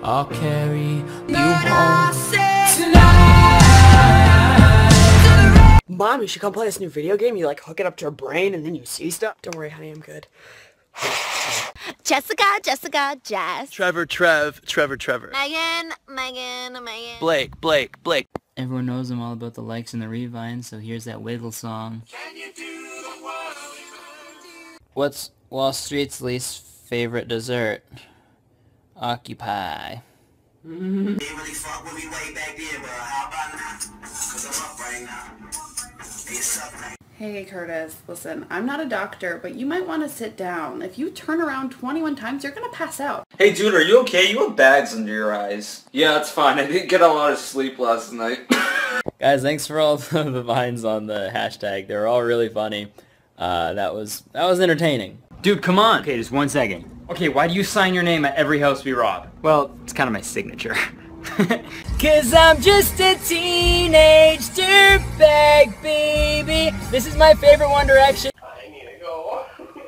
I'll carry you home. Mom, you should come play this new video game. You like hook it up to your brain and then you see stuff. Don't worry, honey, I'm good. Jessica, Jess. Trevor, Trevor. Megan. Blake. Everyone knows I'm all about the likes and the revines, so here's that Wiggle song. What's Wall Street's least favorite dessert? Occupy. Really fuck with me way back then, but how about now? 'Cause I'm up right now. Hey Kurtis, listen, I'm not a doctor, but you might want to sit down. If you turn around 21 times, you're gonna pass out. Hey dude, are you okay? You have bags under your eyes. Yeah, it's fine. I didn't get a lot of sleep last night. Guys, thanks for all the vines on the hashtag. They were all really funny. That was entertaining. Dude, come on! Okay, just 1 second. Okay, why do you sign your name at every house we rob? Well, it's kind of my signature. Cause I'm just a teenage dirtbag, baby. This is my favorite One Direction. I need to go.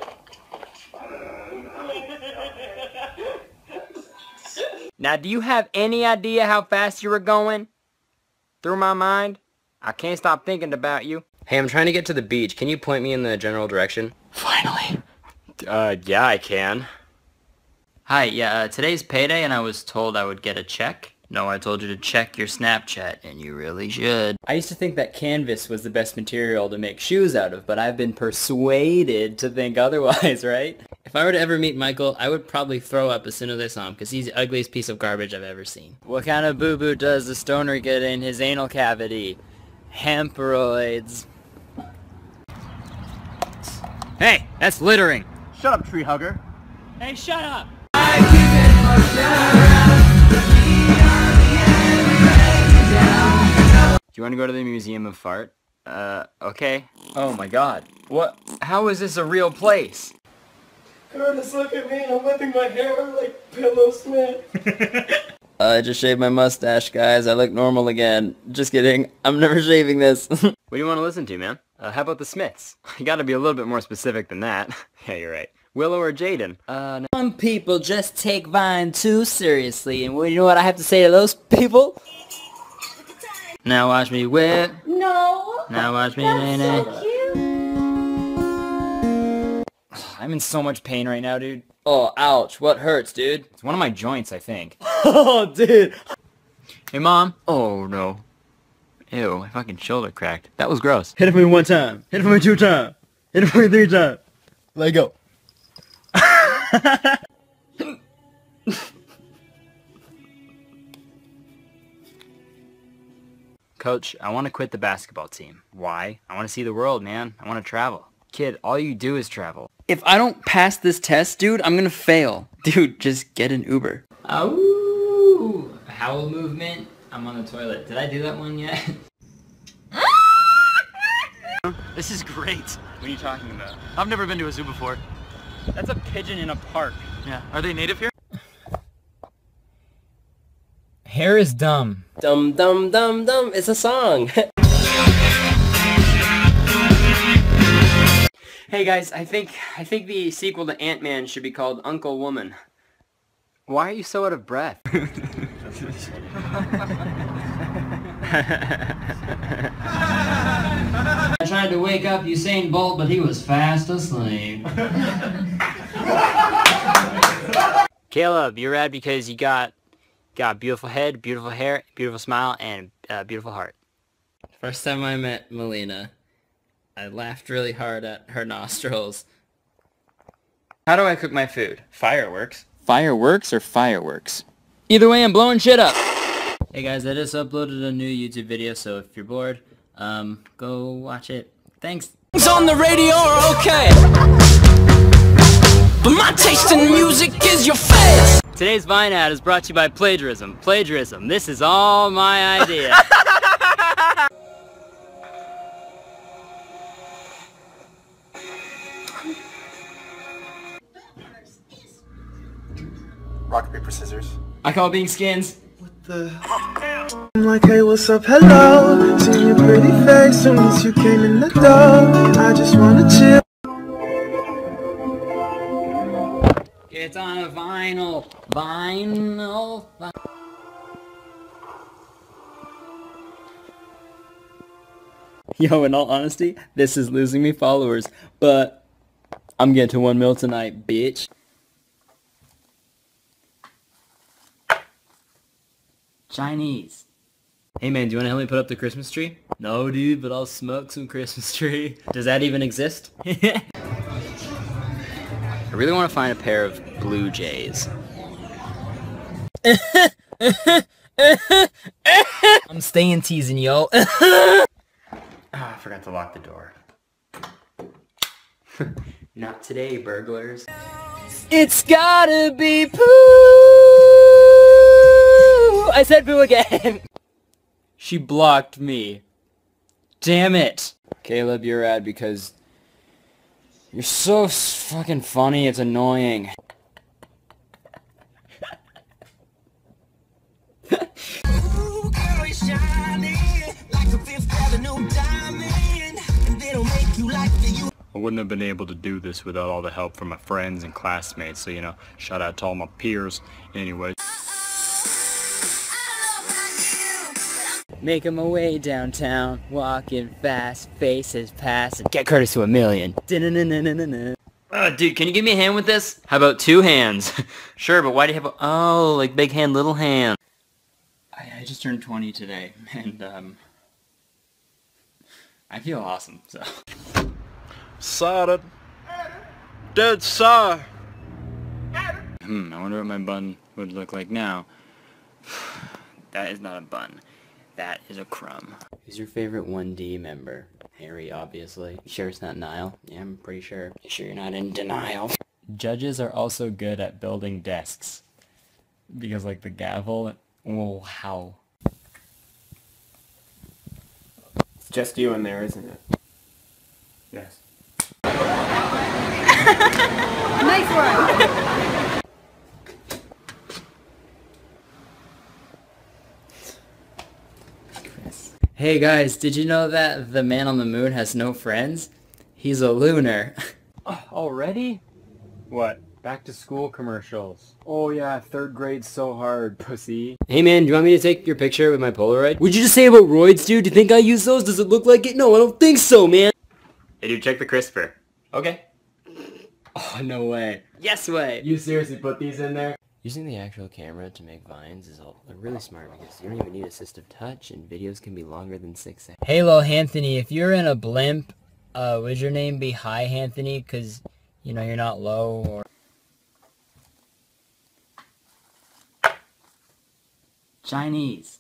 Now, do you have any idea how fast you were going? Through my mind, I can't stop thinking about you. Hey, I'm trying to get to the beach. Can you point me in the general direction? Finally. Yeah, I can. Hi, yeah, today's payday and I was told I would get a check. No, I told you to check your Snapchat, and you really should. I used to think that canvas was the best material to make shoes out of, but I've been persuaded to think otherwise, right? If I were to ever meet Michael, I would probably throw up as soon as I saw him, because he's the ugliest piece of garbage I've ever seen. What kind of boo-boo does the stoner get in his anal cavity? Hemorrhoids. Hey, that's littering. Shut up, tree hugger. Hey, shut up! Do you want to go to the Museum of Fart? Okay. Oh my god. What? How is this a real place? Kurtis, look at me. I'm whipping my hair like Pillow Smith. I just shaved my mustache, guys. I look normal again. Just kidding. I'm never shaving this. What do you want to listen to, man? How about the Smiths? You gotta be a little bit more specific than that. Yeah, you're right. Willow or Jaden? No. Some people just take Vine too seriously, and you know what I have to say to those people? Now watch me whip. No. Now watch me That's nay. so cute. I'm in so much pain right now, dude. Oh, ouch. What hurts, dude? It's one of my joints, I think. Oh, dude. Hey, Mom. Oh, no. Ew, my fucking shoulder cracked. That was gross. Hit it for me 1 time. Hit it for me 2 times. Hit it for me 3 times. Let go. Coach, I want to quit the basketball team. Why? I want to see the world, man. I want to travel. Kid, all you do is travel. If I don't pass this test, dude, I'm gonna fail. Dude, just get an Uber. Ooh, howl movement. I'm on the toilet. Did I do that one yet? This is great. What are you talking about? I've never been to a zoo before. That's a pigeon in a park. Yeah. Are they native here? Hair is dumb. Dum dum dum dum. It's a song. Hey guys, I think the sequel to Ant-Man should be called Uncle Woman. Why are you so out of breath? I tried to wake up Usain Bolt, but he was fast asleep. Caleb, you're rad because you got beautiful head, beautiful hair, beautiful smile, and beautiful heart. First time I met Melina, I laughed really hard at her nostrils. How do I cook my food? Fireworks. Fireworks or fireworks? Either way, I'm blowing shit up. Hey guys, I just uploaded a new YouTube video, so if you're bored, go watch it. Thanks. On the radio are okay, but my taste in music is your face. Today's Vine ad is brought to you by plagiarism. Plagiarism. This is all my idea. Rock, paper, scissors. I call being skins. I'm like, hey, what's up, hello. Seen your pretty face soon as you came in the door. I just wanna chill. It's on a vinyl. Vinyl. Yo, in all honesty, this is losing me followers, but I'm getting to 1 mil tonight, bitch. Chinese. Hey man, do you want to help me put up the Christmas tree? No dude, but I'll smoke some Christmas tree. Does that even exist? I really want to find a pair of blue jays. I'm staying teasing, yo. I forgot to lock the door. Not today, burglars. It's gotta be poo! I said poo again! She blocked me. Damn it! Caleb, you're rad because you're so fucking funny, it's annoying. I wouldn't have been able to do this without all the help from my friends and classmates, so, you know, shout out to all my peers. Anyway. Making my way downtown, walking fast, faces passing. Get Kurtis to 1 million. Dude, can you give me a hand with this? How about 2 hands? Sure, but why do you have a... Oh, like big hand, little hand. I just turned 20 today, and, I feel awesome, so... Sorry. Dead sir. I wonder what my bun would look like now. That is not a bun. That is a crumb. Who's your favorite 1D member? Harry, obviously. You sure it's not Niall? Yeah, I'm pretty sure. You sure you're not in denial? Judges are also good at building desks. Because, like, the gavel... Oh, how? It's just you in there, isn't it? Yes. Nice one! Hey guys, did you know that the man on the moon has no friends? He's a lunar. Already? What? Back to school commercials. Oh yeah, 3rd grade's so hard, pussy. Hey man, do you want me to take your picture with my Polaroid? What'd you just say about roids, dude? Do you think I use those? Does it look like it? No, I don't think so, man. Hey dude, check the crisper. Okay. Oh, no way. Yes way! You seriously put these in there? Using the actual camera to make vines is really smart because you don't even need assistive touch and videos can be longer than 6 seconds. Hey, Lil Anthony, if you're in a blimp, would your name be Hi Anthony? Cause, you know, you're not low or... Chinese.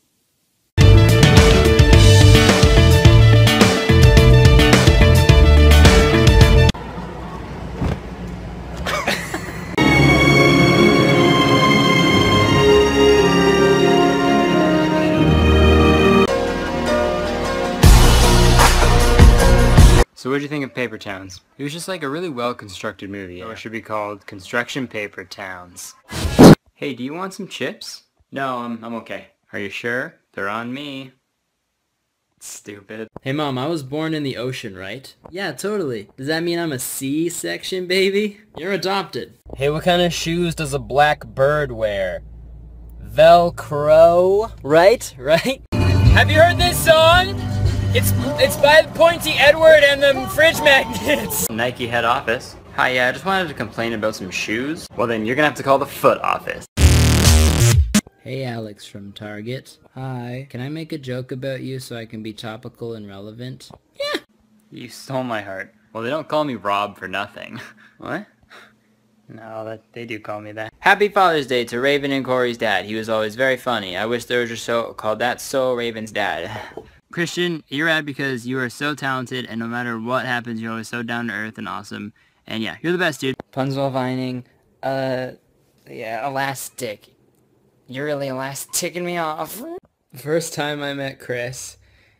So what'd you think of Paper Towns? It was just like a really well-constructed movie. Or it should be called Construction Paper Towns. Hey, do you want some chips? No, I'm okay. Are you sure? They're on me. Stupid. Hey mom, I was born in the ocean, right? Yeah, totally. Does that mean I'm a C-section baby? You're adopted. Hey, what kind of shoes does a black bird wear? Velcro? Right? Have you heard this song? It's by the Pointy Edward and the Fridge Magnets. Nike head office. Hi, yeah, I just wanted to complain about some shoes. Well then, you're gonna have to call the foot office. Hey Alex from Target. Hi. Can I make a joke about you so I can be topical and relevant? Yeah. You stole my heart. Well, they don't call me Rob for nothing. What? No, they do call me that. Happy Father's Day to Raven and Corey's dad. He was always very funny. I wish there was a show called That's So Raven's Dad. Christian, you're rad because you are so talented, and no matter what happens, you're always so down to earth and awesome. And yeah, you're the best, dude. Puns while vining. Yeah, elastic. You're really elasticking me off. First time I met Chris.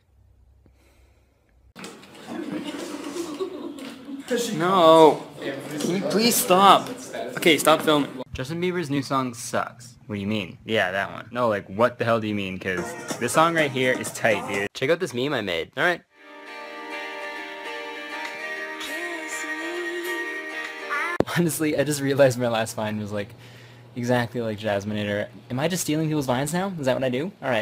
No. Can you please stop? Okay, stop filming. Justin Bieber's new song sucks. What do you mean? Yeah, that one. No, like, what the hell do you mean? Because this song right here is tight, dude. Check out this meme I made. Alright. Honestly, I just realized my last Vine was like exactly like Jasminator. Am I just stealing people's Vines now? Is that what I do? Alright.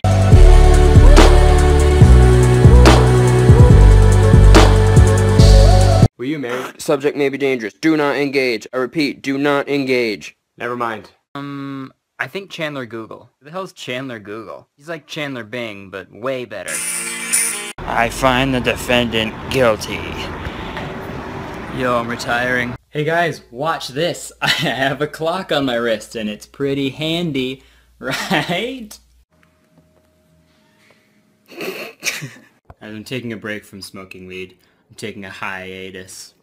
Were you married? Subject may be dangerous. Do not engage. I repeat, do not engage. Never mind. I think Chandler Google. Who the hell's Chandler Google? He's like Chandler Bing, but way better. I find the defendant guilty. Yo, I'm retiring. Hey guys, watch this. I have a clock on my wrist and it's pretty handy, right? I'm taking a break from smoking weed. I'm taking a hiatus.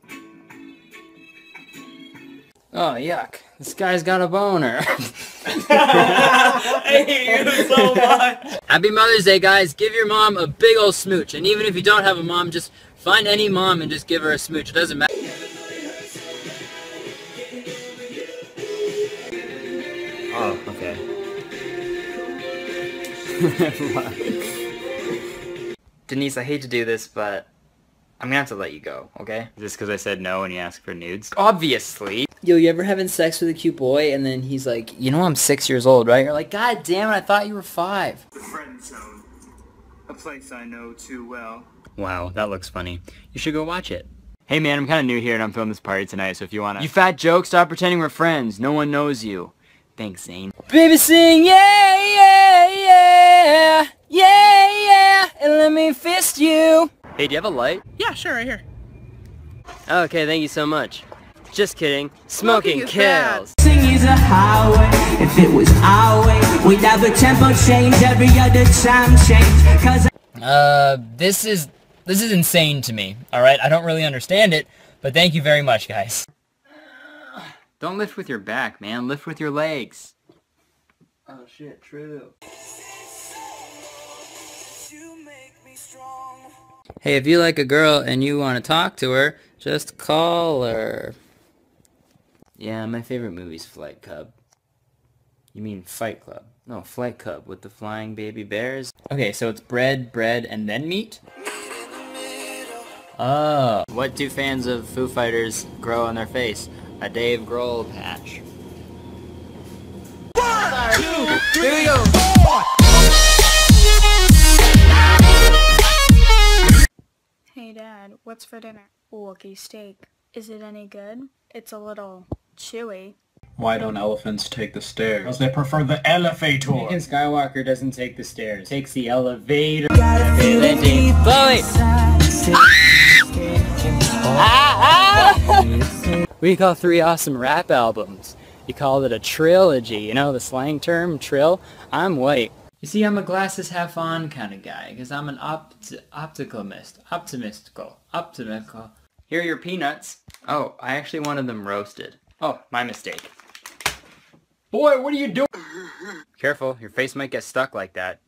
Oh, yuck. This guy's got a boner. I hate you so much. Happy Mother's Day, guys. Give your mom a big ol' smooch. And even if you don't have a mom, just find any mom and just give her a smooch. It doesn't matter. Oh, okay. Denise, I hate to do this, but I'm gonna have to let you go, okay? Just because I said no and you asked for nudes? Obviously! Yo, you ever having sex with a cute boy and then he's like, you know I'm 6 years old, right? You're like, God damn it, I thought you were 5. The friend zone. A place I know too well. Wow, that looks funny. You should go watch it. Hey man, I'm kinda new here and I'm filming this party tonight, so if you wanna... You fat joke, stop pretending we're friends. No one knows you. Thanks, Zane. Baby sing, yeah, yeah, yeah, yeah, yeah, and let me fist you. Hey, do you have a light? Yeah, sure, right here. Okay, thank you so much. Just kidding. Smoking kills. Is a highway. If it was our way, we'd have a tempo change every other time change. Cause this is insane to me. All right, I don't really understand it, but thank you very much, guys. Don't lift with your back, man. Lift with your legs. Oh shit, true. Hey, if you like a girl and you want to talk to her, just call her. Yeah, my favorite movie's Flight Club. You mean Fight Club? No, Flight Club with the flying baby bears. Okay, so it's bread, and then meat? Oh. What do fans of Foo Fighters grow on their face? A Dave Grohl patch. 1, 2, 3, go. Hey Dad, what's for dinner? Wookie steak. Is it any good? It's a little chewy. Why don't elephants take the stairs? Because they prefer the elevator. Anakin Skywalker doesn't take the stairs. Takes the elevator. We call 3 awesome rap albums. You call it a trilogy. You know the slang term, trill? I'm white. You see, I'm a glasses half on kind of guy, because I'm an optical. Here are your peanuts. Oh, I actually wanted them roasted. Oh, my mistake. Boy, what are you doing? Careful, your face might get stuck like that.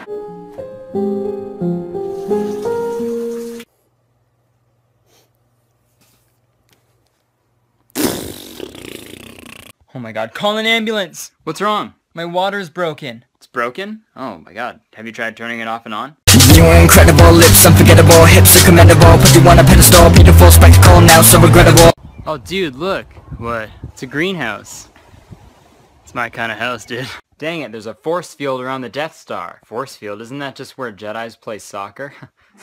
Oh my god, call an ambulance! What's wrong? My water's broken. It's broken? Oh my god. Have you tried turning it off and on? Your incredible lips, unforgettable hips are commendable. Put you on a pedestal, beautiful spectacle, now so regrettable. Oh dude, look. What? It's a greenhouse. It's my kind of house, dude. Dang it, there's a force field around the Death Star. Force field, isn't that just where Jedis play soccer?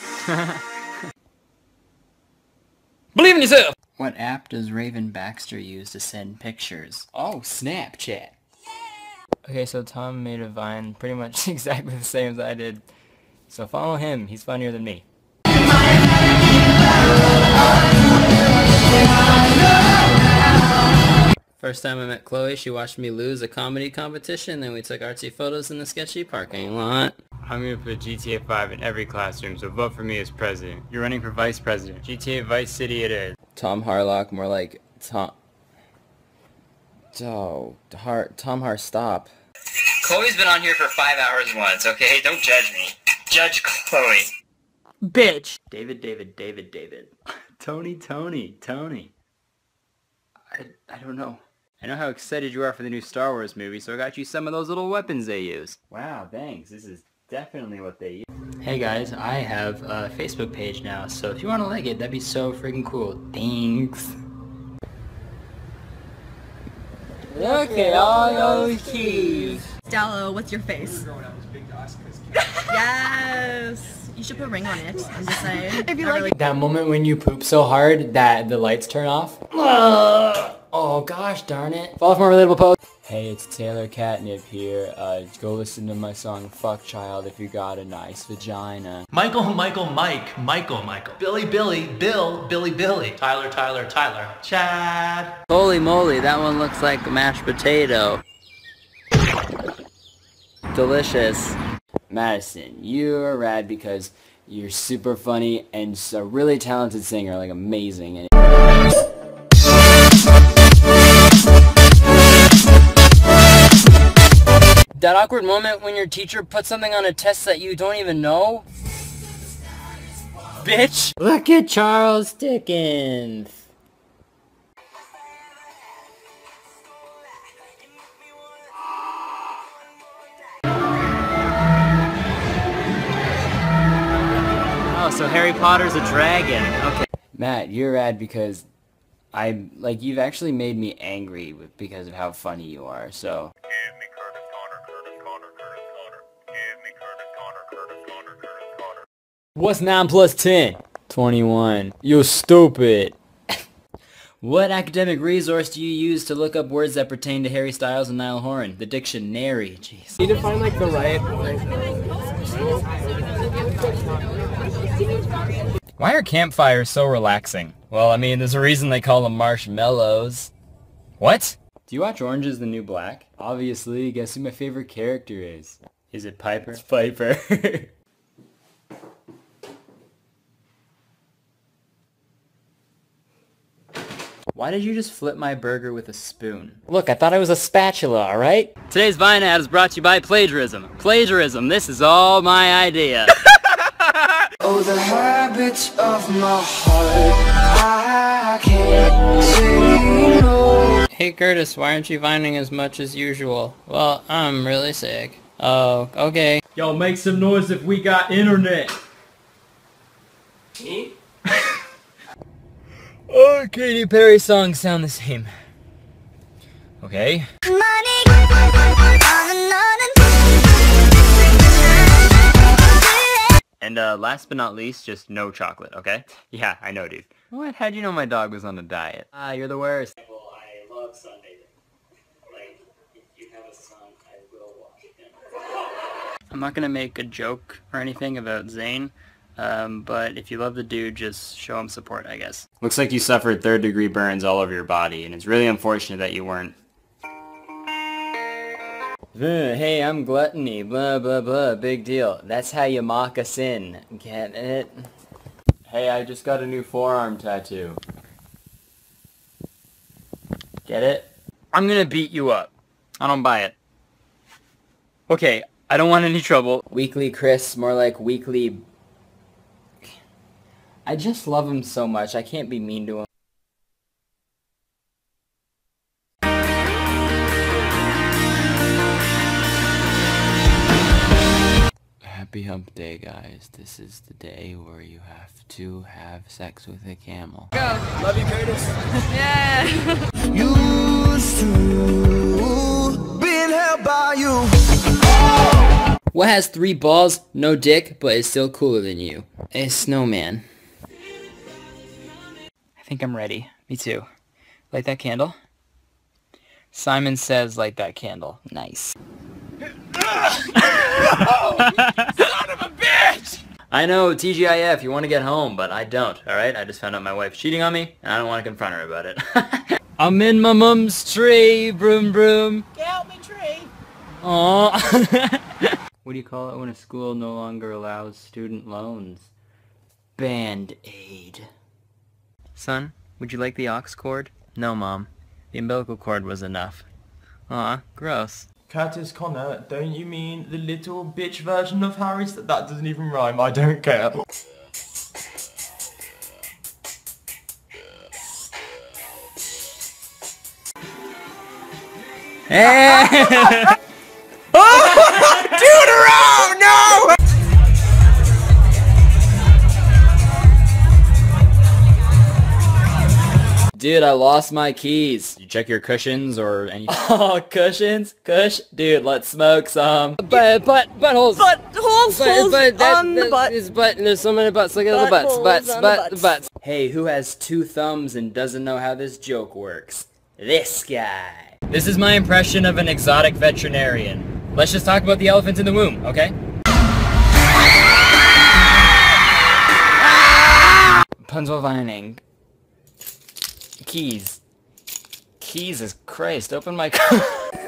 Believe in yourself! What app does Raven Baxter use to send pictures? Oh, Snapchat. Okay, so Tom made a Vine pretty much exactly the same as I did. So follow him, he's funnier than me. First time I met Chloe, she watched me lose a comedy competition, then we took artsy photos in the sketchy parking lot. I'm gonna put GTA 5 in every classroom, so vote for me as president. You're running for vice president. GTA Vice City it is. Tom Harlock, more like Tom... Oh, Tom Stop. Chloe's been on here for 5 hours once, okay? Don't judge me. Judge Chloe. Bitch! David. Tony. I don't know. I know how excited you are for the new Star Wars movie, so I got you some of those little weapons they use. Wow, thanks. This is definitely what they use. Hey guys, I have a Facebook page now, so if you want to like it, that'd be so freaking cool. Thanks. Okay, all those keys. Dallo, what's your face? Yes! You should put a ring on it. I'm just saying. If you like really that moment when you poop so hard that the lights turn off. Oh gosh darn it. Follow for more relatable posts. Hey, it's Taylor Catnip here. Go listen to my song Fuck Child if you got a nice vagina. Michael, Mike. Billy, Bill. Tyler. Chad. Holy moly, that one looks like a mashed potato. Delicious. Madison, you're rad because you're super funny and a really talented singer, like amazing. And that awkward moment when your teacher puts something on a test that you don't even know? Bitch! Look at Charles Dickens. Oh, so Harry Potter's a dragon. Okay. Matt, you're rad because you've actually made me angry because of how funny you are, so. What's 9 plus 10? 21. You stupid. What academic resource do you use to look up words that pertain to Harry Styles and Niall Horan? The dictionary. Jeez. You need to find like the right. Why are campfires so relaxing? Well, I mean, there's a reason they call them marshmallows. What? Do you watch Orange is the New Black? Obviously, guess who my favorite character is? Is it Piper? It's Piper. Why did you just flip my burger with a spoon? Look, I thought it was a spatula, alright? Today's Vine ad is brought to you by plagiarism. Plagiarism, this is all my idea. Oh, the habits of my heart, I can't say no. Hey Kurtis, why aren't you vining as much as usual? Well, I'm really sick. Oh, okay. Yo, make some noise if we got internet. Me? Oh, Katy Perry songs sound the same. Okay. And last but not least, just no chocolate, okay? Yeah, I know, dude. What? How'd you know my dog was on a diet? Ah, you're the worst. Well, I love sunbathing. Like, if you have a son, I will watch him. I'm not gonna make a joke or anything about Zayn. But if you love the dude, just show him support, I guess. Looks like you suffered third-degree burns all over your body, and it's really unfortunate that you weren't. Hey, I'm gluttony, blah, blah, blah, big deal. That's how you mock a sin. Get it? Hey, I just got a new forearm tattoo. Get it? I'm gonna beat you up. I don't buy it. Okay, I don't want any trouble. Weekly Chris, more like weekly... I just love him so much, I can't be mean to him. Happy hump day, guys. This is the day where you have to have sex with a camel. Go. Love you, Kurtis. Yeah. Used to being held by you. What has 3 balls, no dick, but is still cooler than you? A snowman. I think I'm ready. Me too. Light that candle. Simon says light that candle. Nice. Son of a bitch! I know, TGIF, you want to get home, but I don't, alright? I just found out my wife's cheating on me, and I don't want to confront her about it. I'm in my mum's tree, broom broom. Get out me tree. Aww. What do you call it when a school no longer allows student loans? Band-Aid. Son, would you like the aux cord? No, Mom. The umbilical cord was enough. Aw, gross. Curtis Connor, don't you mean the little bitch version of Harry? That doesn't even rhyme, I don't care. Hey! Oh! Deutero! No! Dude, I lost my keys. Did you check your cushions or anything? Oh, cushions? Dude, let's smoke some. Buttholes. Buttholes. Holes on the butt. Is butt. There's so many butts. Look at the butts. Hey, who has 2 thumbs and doesn't know how this joke works? This guy. This is my impression of an exotic veterinarian. Let's just talk about the elephant in the womb, okay? Punzel vining. Keys. Jesus Christ, open my car.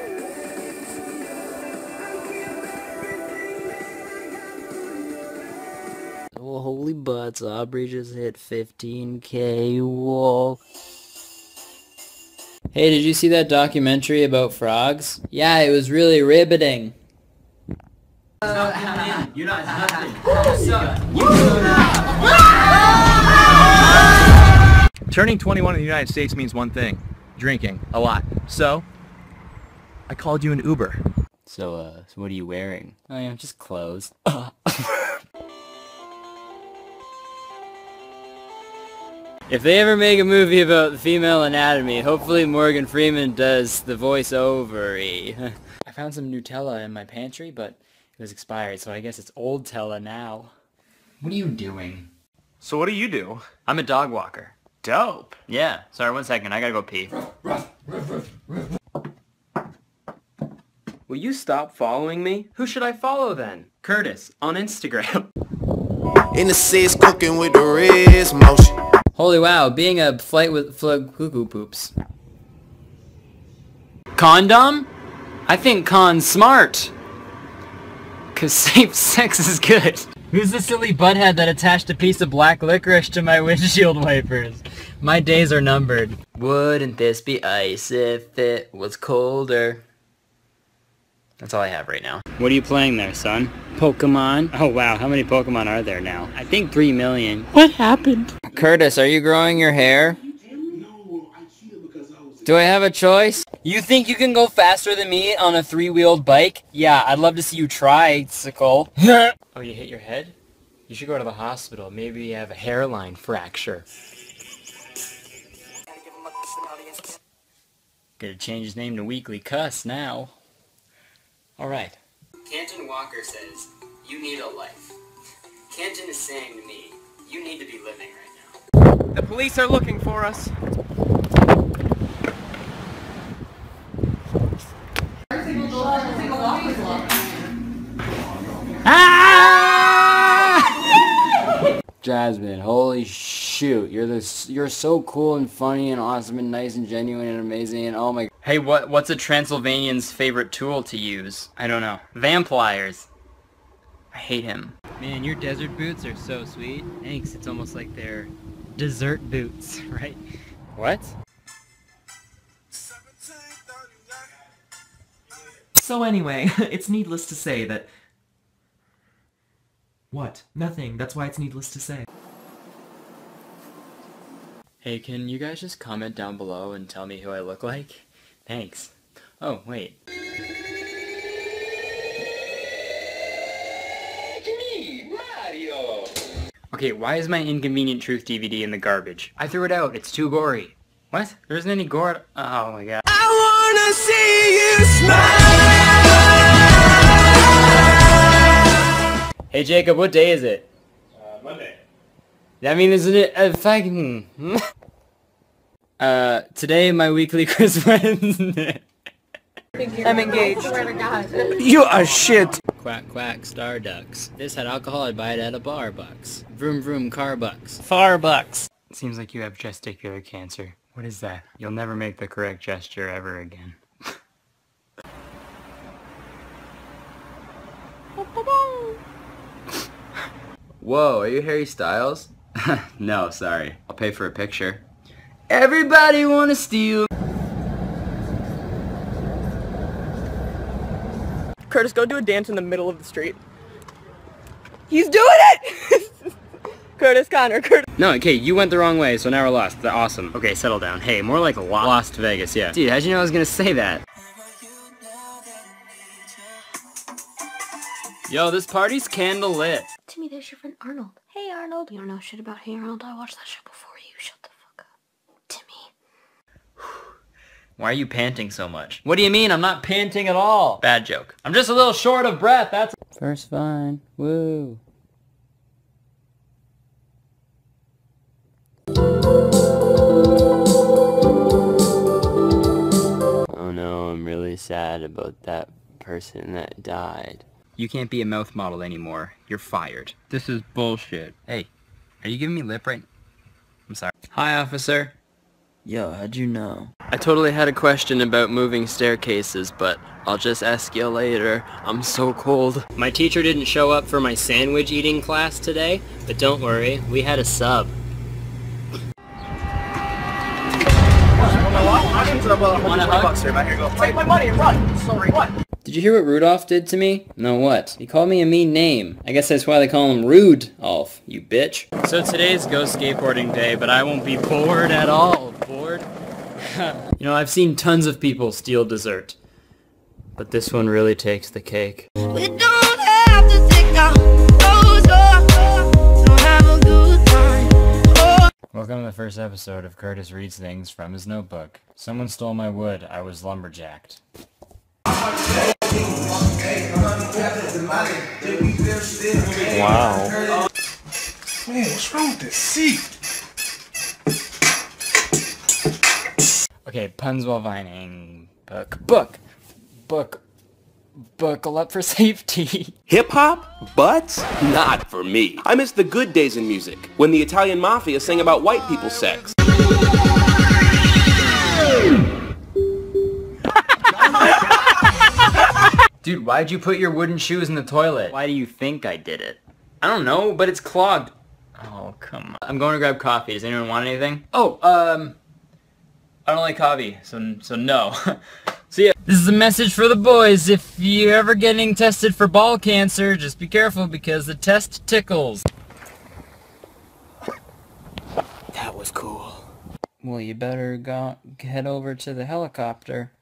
Oh, holy butts, Aubrey just hit 15K, whoa. Hey, did you see that documentary about frogs? Yeah, it was really riveting. You're not nothing. Turning 21 in the United States means one thing. Drinking. A lot. So, I called you an Uber. So what are you wearing? Oh yeah, just clothes. If they ever make a movie about the female anatomy, hopefully Morgan Freeman does the voiceover-y. I found some Nutella in my pantry, but it was expired, so I guess it's old Tella now. What are you doing? So what do you do? I'm a dog walker. Dope. Yeah, sorry, 1 second, I gotta go pee. Will you stop following me? Who should I follow then? Kurtis, on Instagram. In the seats cooking with the wrist motion. Holy wow, being a flight with cuckoo poops. Condom? I think con's smart. Cause safe sex is good. Who's the silly butthead that attached a piece of black licorice to my windshield wipers? My days are numbered. Wouldn't this be ice if it was colder? That's all I have right now. What are you playing there, son? Pokemon? Oh wow, how many Pokemon are there now? I think 3 million. What happened? Kurtis, are you growing your hair? Do I have a choice? You think you can go faster than me on a 3-wheeled bike? Yeah, I'd love to see you try, sickle. Oh, you hit your head? You should go to the hospital. Maybe you have a hairline fracture. Gotta change his name to Weekly Cuss now. Alright. Canton Walker says, you need a life. Canton is saying to me, you need to be living right now. The police are looking for us. Jasmine, holy shoot, you're so cool and funny and awesome and nice and genuine and amazing and oh my... Hey, what's a Transylvanian's favorite tool to use? I don't know. Vampires. I hate him. Man, your desert boots are so sweet. Thanks, it's almost like they're dessert boots, right? What? So anyway, it's needless to say that... What? Nothing. That's why it's needless to say. Hey, can you guys just comment down below and tell me who I look like? Thanks. Oh, wait. Okay, why is my Inconvenient Truth DVD in the garbage? I threw it out. It's too gory. What? There isn't any gore. Oh my god. I wanna see you smile. Hey Jacob, what day is it? Monday. I mean, isn't it a fucking... today my weekly Chris friends. I'm engaged. Swear to God. You are shit. Quack quack, star ducks. If this had alcohol, I'd buy it at a bar bucks. Vroom vroom, car bucks. Far bucks. It seems like you have testicular cancer. What is that? You'll never make the correct gesture ever again. Whoa, are you Harry Styles? No, sorry. I'll pay for a picture. Everybody wanna steal. Kurtis, go do a dance in the middle of the street. He's doing it! Kurtis, Connor, Kurtis. No, okay, you went the wrong way, so now we're lost. That's awesome. Okay, settle down. Hey, more like Lost Vegas, yeah. Dude, how'd you know I was gonna say that? Yo, this party's candle lit. Timmy, there's your friend Arnold. Hey, Arnold. You don't know shit about Hey Arnold. I watched that show before you. Shut the fuck up. Timmy. Why are you panting so much? What do you mean? I'm not panting at all. Bad joke. I'm just a little short of breath, that's... First Vine. Woo. Oh no, I'm really sad about that person that died. You can't be a mouth model anymore. You're fired. This is bullshit. Hey, are you giving me lip right? I'm sorry. Hi, officer. Yo, how'd you know? I totally had a question about moving staircases, but I'll just ask you later. I'm so cold. My teacher didn't show up for my sandwich eating class today, but don't worry, we had a sub. Take my money and run. Sorry, what? Did you hear what Rudolph did to me? No, what? He called me a mean name. I guess that's why they call him Rudolph, you bitch. So today's go skateboarding day, but I won't be bored at all. Bored? You know, I've seen tons of people steal dessert, but this one really takes the cake. We don't have to take our clothes off, so have a good time. Welcome to the first episode of Kurtis Reads Things from his notebook. Someone stole my wood. I was lumberjacked. Wow. Man, what's wrong with this seat? Okay, puns while vining. Buckle up for safety. Hip-hop? But not for me. I miss the good days in music, when the Italian mafia sang about white people's sex. Dude, why'd you put your wooden shoes in the toilet? Why do you think I did it? I don't know, but it's clogged. Oh, come on. I'm going to grab coffee. Does anyone want anything? Oh, I don't like coffee, so no. See ya. This is a message for the boys. If you're ever getting tested for ball cancer, just be careful because the test tickles. That was cool. Well, you better head over to the helicopter.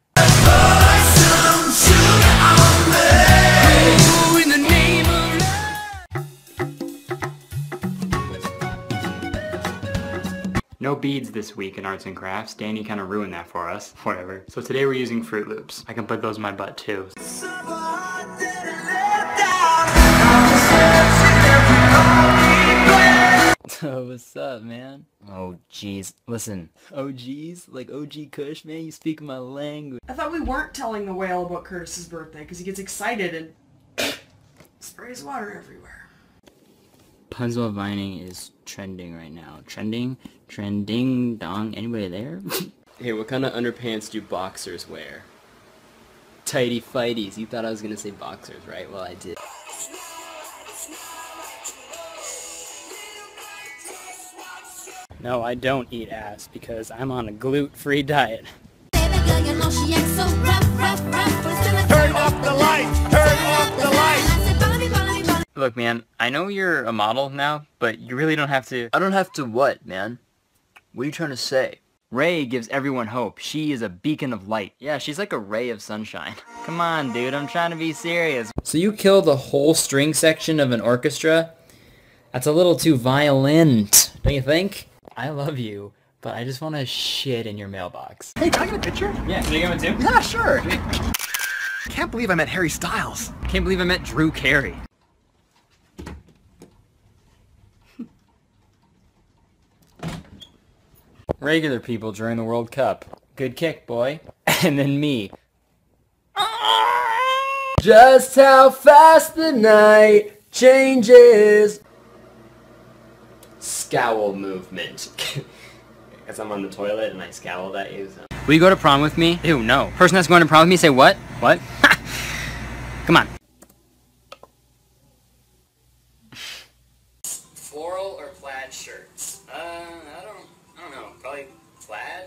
No beads this week in arts and crafts. Danny kind of ruined that for us. Whatever. So today we're using Fruit Loops. I can put those in my butt too. Oh, what's up, man? Oh, jeez. Listen. Oh, jeez? Like OG Kush, man? You speak my language. I thought we weren't telling the whale about Kurtis's birthday because he gets excited and sprays water everywhere. Puzzle vining is trending right now. Trending, dong. Anybody there? Hey, what kind of underpants do boxers wear? Tighty fighties. You thought I was gonna say boxers, right? Well, I did. No, I don't eat ass because I'm on a glute-free diet. Turn off the lights! Turn off the lights! Look, man, I know you're a model now, but you really don't have to... I don't have to what, man? What are you trying to say? Ray gives everyone hope. She is a beacon of light. Yeah, she's like a ray of sunshine. Come on, dude, I'm trying to be serious. So you kill the whole string section of an orchestra? That's a little too violent, don't you think? I love you, but I just want to shit in your mailbox. Hey, can I get a picture? Yeah, can I get one too? Yeah, sure. Can't believe I met Harry Styles. Can't believe I met Drew Carey. Regular people during the World Cup. Good kick, boy. And then me. Just how fast the night changes. Scowl movement. Because I'm on the toilet and I scowled at you, so... Will you go to prom with me? Ew, no. Person that's going to prom with me, say what? What? Come on. Floral or plaid shirts? I don't know. Probably plaid?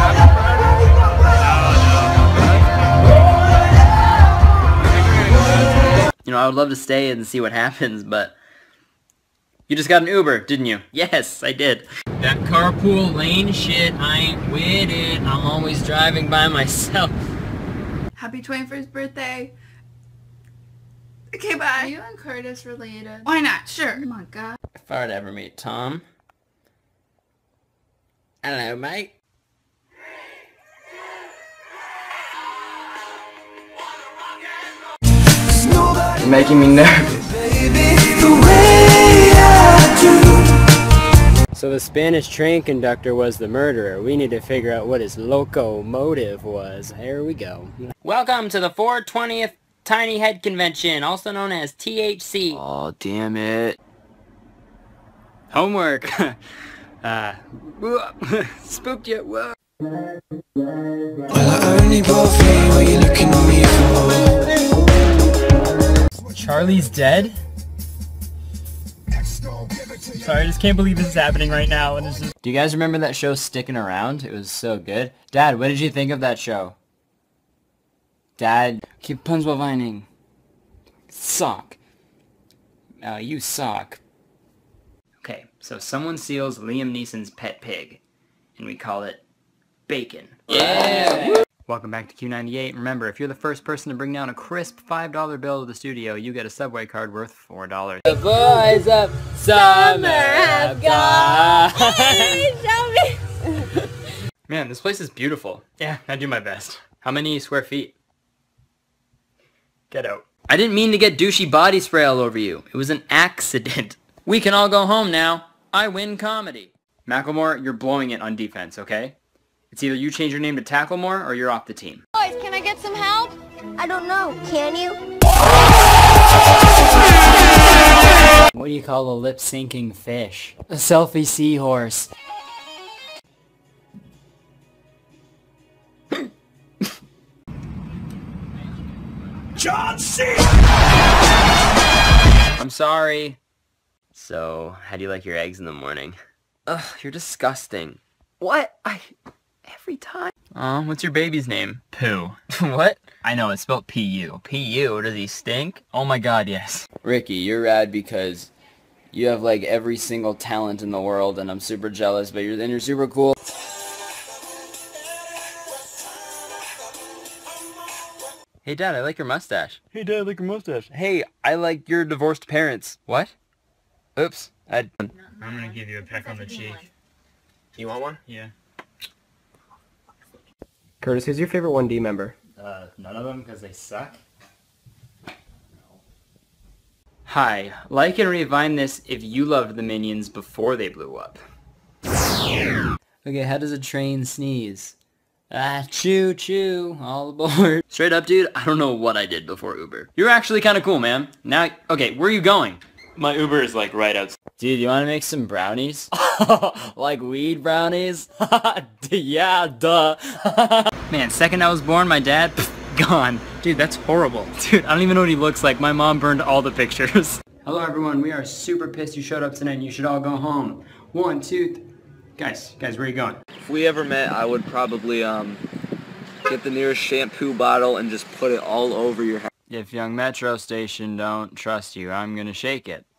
You know, I would love to stay and see what happens, but... You just got an Uber, didn't you? Yes, I did. That carpool lane shit, I ain't with it. I'm always driving by myself. Happy 21st birthday. Okay, bye. Are you and Kurtis related? Why not? Sure. Oh my god. If I were to ever meet Tom. Hello, mate. You're making me nervous. So the Spanish train conductor was the murderer. We need to figure out what his locomotive was. Here we go. Welcome to the 420th Tiny Head Convention, also known as THC. Oh, damn it. Homework. Spooked you. Whoa. Charlie's dead? Sorry, I just can't believe this is happening right now. And it's just... Do you guys remember that show Sticking Around? It was so good. Dad, what did you think of that show? Dad, keep puns while vining. Sock. You suck. Okay, so someone steals Liam Neeson's pet pig, and we call it Bacon. Yeah! Welcome back to Q98. Remember, if you're the first person to bring down a crisp $5 bill to the studio, you get a Subway card worth $4. The boys of summer have gone. Man, this place is beautiful. Yeah, I do my best. How many square feet? Get out. I didn't mean to get douchey body spray all over you. It was an accident. We can all go home now. I win comedy. Macklemore, you're blowing it on defense, okay? It's either you change your name to Tacklemore or you're off the team. Boys, can I get some help? I don't know. Can you? What do you call a lip-syncing fish? A selfie seahorse. John C. I'm sorry. So, how do you like your eggs in the morning? Ugh, you're disgusting. What? Every time. What's your baby's name? Pooh. What? I know, it's spelled P-U. P-U? Does he stink? Oh my god, yes. Ricky, you're rad because you have like every single talent in the world and I'm super jealous, but you're super cool. Hey Dad, I like your mustache. Hey Dad, I like your mustache. Hey, I like your divorced parents. What? Oops. I'm gonna give you a peck on the cheek. You want one? Yeah. Kurtis, who's your favorite 1D member? None of them because they suck. Hi, like and revine this if you loved the Minions before they blew up. Okay, how does a train sneeze? Choo choo, all aboard. Straight up, dude, I don't know what I did before Uber. You're actually kind of cool, man. Now, okay, where are you going? My Uber is like right outside. Dude, you want to make some brownies? Like weed brownies? Yeah, duh. Man, second I was born, my dad, gone. Dude, that's horrible. Dude, I don't even know what he looks like. My mom burned all the pictures. Hello, everyone. We are super pissed you showed up tonight and you should all go home. 1, 2, Guys, where are you going? If we ever met, I would probably, get the nearest shampoo bottle and just put it all over your head. If young Metro Station don't trust you, I'm gonna shake it.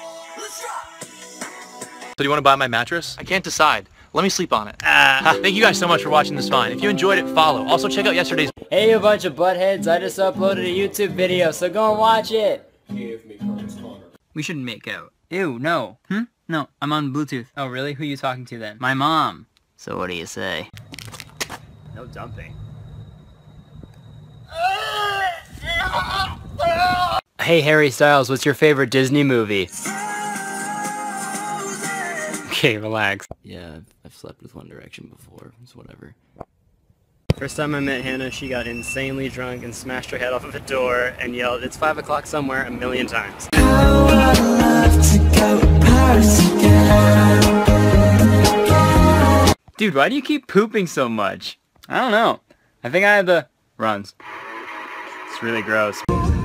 So do you want to buy my mattress? I can't decide. Let me sleep on it. Thank you guys so much for watching this Vine. If you enjoyed it, follow. Also check out yesterday's... Hey, you bunch of buttheads, I just uploaded a YouTube video, so go and watch it. We shouldn't make out. Ew, no. No, I'm on Bluetooth. Oh, really? Who are you talking to then? My mom. So what do you say? No dumping. Hey Harry Styles, what's your favorite Disney movie? Okay, relax. Yeah, I've slept with One Direction before. It's whatever. First time I met Hannah, she got insanely drunk and smashed her head off of a door and yelled, "It's 5 o'clock somewhere," a million times. Dude, why do you keep pooping so much? I don't know. I think I have the runs. It's really gross.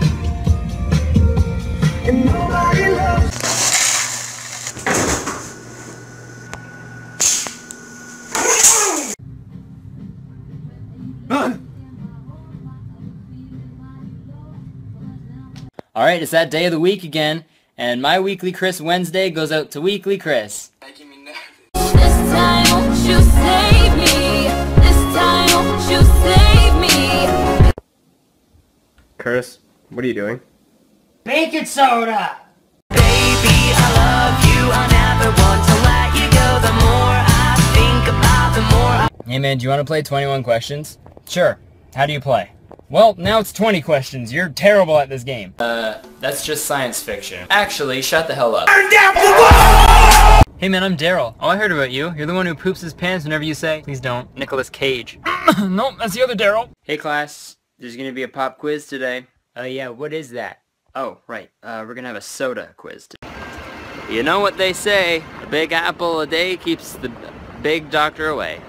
Alright, it's that day of the week again, and my Weekly Chris Wednesday goes out to Weekly Chris. This time won't you save me? This time won't you save me? Kurtis, what are you doing? Baking soda! Baby, I love you. I never want to let you go. The more I think about, the more I... Hey man, do you want to play 21 questions? Sure. How do you play? Well, now it's 20 questions. You're terrible at this game. That's just science fiction. Actually, shut the hell up. Hey man, I'm Daryl. Oh, I heard about you. You're the one who poops his pants whenever you say, please don't, Nicolas Cage. Nope, that's the other Daryl. Hey class, there's gonna be a pop quiz today. Oh yeah, what is that? Oh, right, we're gonna have a soda quiz today. You know what they say, a big apple a day keeps the big doctor away.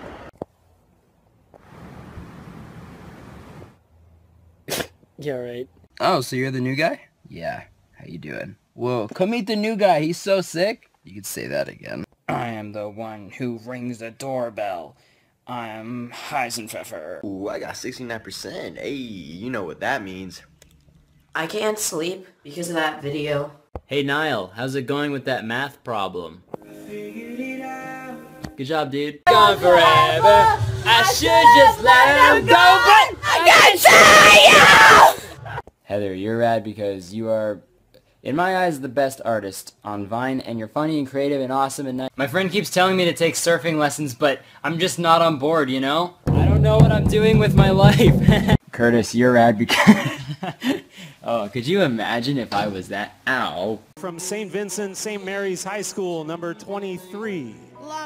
Yeah, right. Oh, so you're the new guy? Yeah, how you doing? Whoa, come meet the new guy, he's so sick. You could say that again. I am the one who rings the doorbell. I'm Heisenpfeffer. Ooh, I got 69%. Hey, you know what that means. I can't sleep because of that video. Hey Niall, how's it going with that math problem? Good job, dude. Gone forever. I should just let him go, but I can't tell you! Heather, you're rad because you are, in my eyes, the best artist on Vine, and you're funny and creative and awesome and nice. My friend keeps telling me to take surfing lessons, but I'm just not on board, you know? I don't know what I'm doing with my life. Kurtis, you're rad because... Oh, could you imagine if I was that? Ow. From St. Vincent, St. Mary's High School, number 23.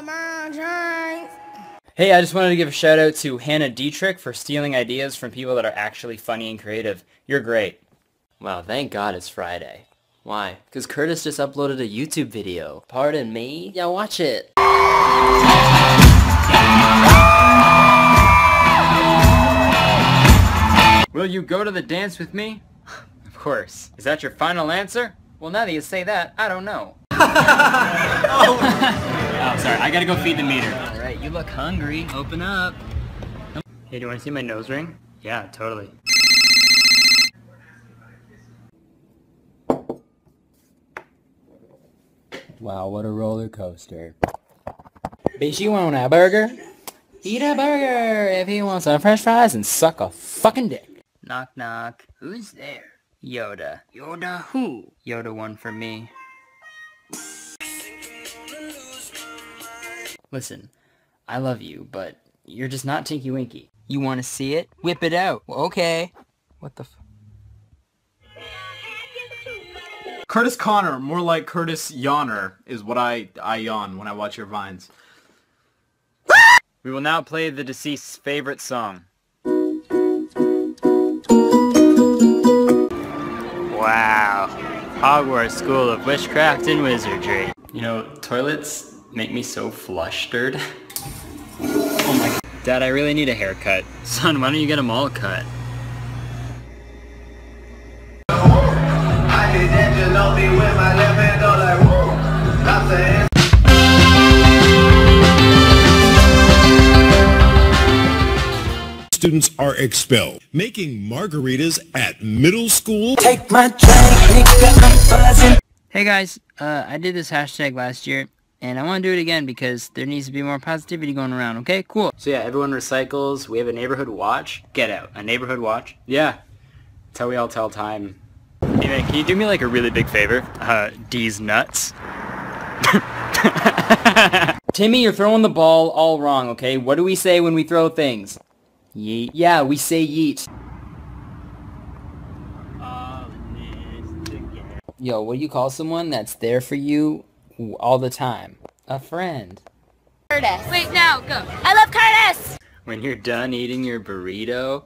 Hey, I just wanted to give a shout out to Hannah Dietrich for stealing ideas from people that are actually funny and creative. You're great. Wow, thank God it's Friday. Why? Because Kurtis just uploaded a YouTube video. Pardon me? Yeah, watch it. Will you go to the dance with me? Of course. Is that your final answer? Well, now that you say that, I don't know. Oh, sorry. I gotta go feed the meter. Alright, you look hungry. Open up. Hey, do you want to see my nose ring? Yeah, totally. Wow, what a roller coaster. Bitch, you want a burger? Eat a burger if he wants some french fries and suck a fucking dick. Knock knock. Who's there? Yoda. Yoda who? Yoda one for me. Listen, I love you, but you're just not Tinky Winky. You want to see it? Whip it out. Well, okay. What the f... Curtis Connor, more like Curtis Yawner, is what I yawn when I watch your Vines. We will now play the deceased's favorite song. Wow. Hogwarts School of Witchcraft and Wizardry. You know, toilets make me so flustered. Oh my God. Dad, I really need a haircut. Son, why don't you get them all cut? Students are expelled. Making margaritas at middle school? Take my drink, nigga, I'm buzzing. Hey guys, I did this hashtag last year, and I want to do it again because there needs to be more positivity going around, okay? Cool. So yeah, everyone recycles. We have a neighborhood watch. Get out. A neighborhood watch? Yeah. That's how we all tell time. Hey man, can you do me like a really big favor? D's nuts. Timmy, you're throwing the ball all wrong, okay? What do we say when we throw things? Yeet. Yeah, we say yeet. Yo, what do you call someone that's there for you all the time? A friend. Curtis. Wait, now, go. I love Curtis! When you're done eating your burrito...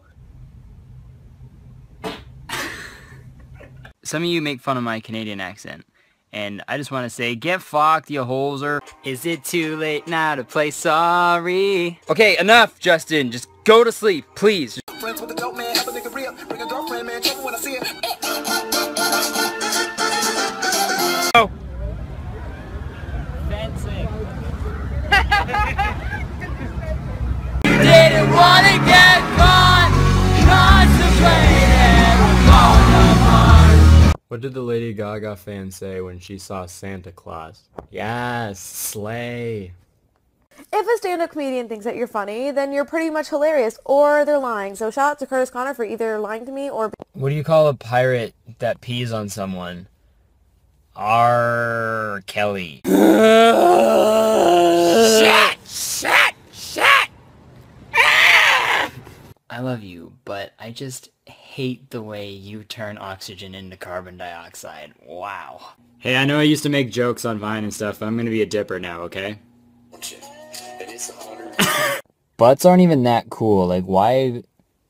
Some of you make fun of my Canadian accent. And I just want to say, get fucked, you hoser. Is it too late now to play sorry? Okay, enough, Justin. Just go to sleep, please. Friends with the dope man, have a nigga real. Bring a girlfriend, man, trouble when I see it. Oh. Fencing. You didn't want to get caught. Concentrated. What did the Lady Gaga fan say when she saw Santa Claus? Yes, slay. If a stand-up comedian thinks that you're funny, then you're pretty much hilarious, or they're lying. So shout out to Curtis Connor for either lying to me or... What do you call a pirate that pees on someone? R. Kelly. Shit! Shit! Shit! I love you, but I just hate the way you turn oxygen into carbon dioxide. Wow. Hey, I know I used to make jokes on Vine and stuff, but I'm gonna be a dipper now, okay? Butts aren't even that cool, like why...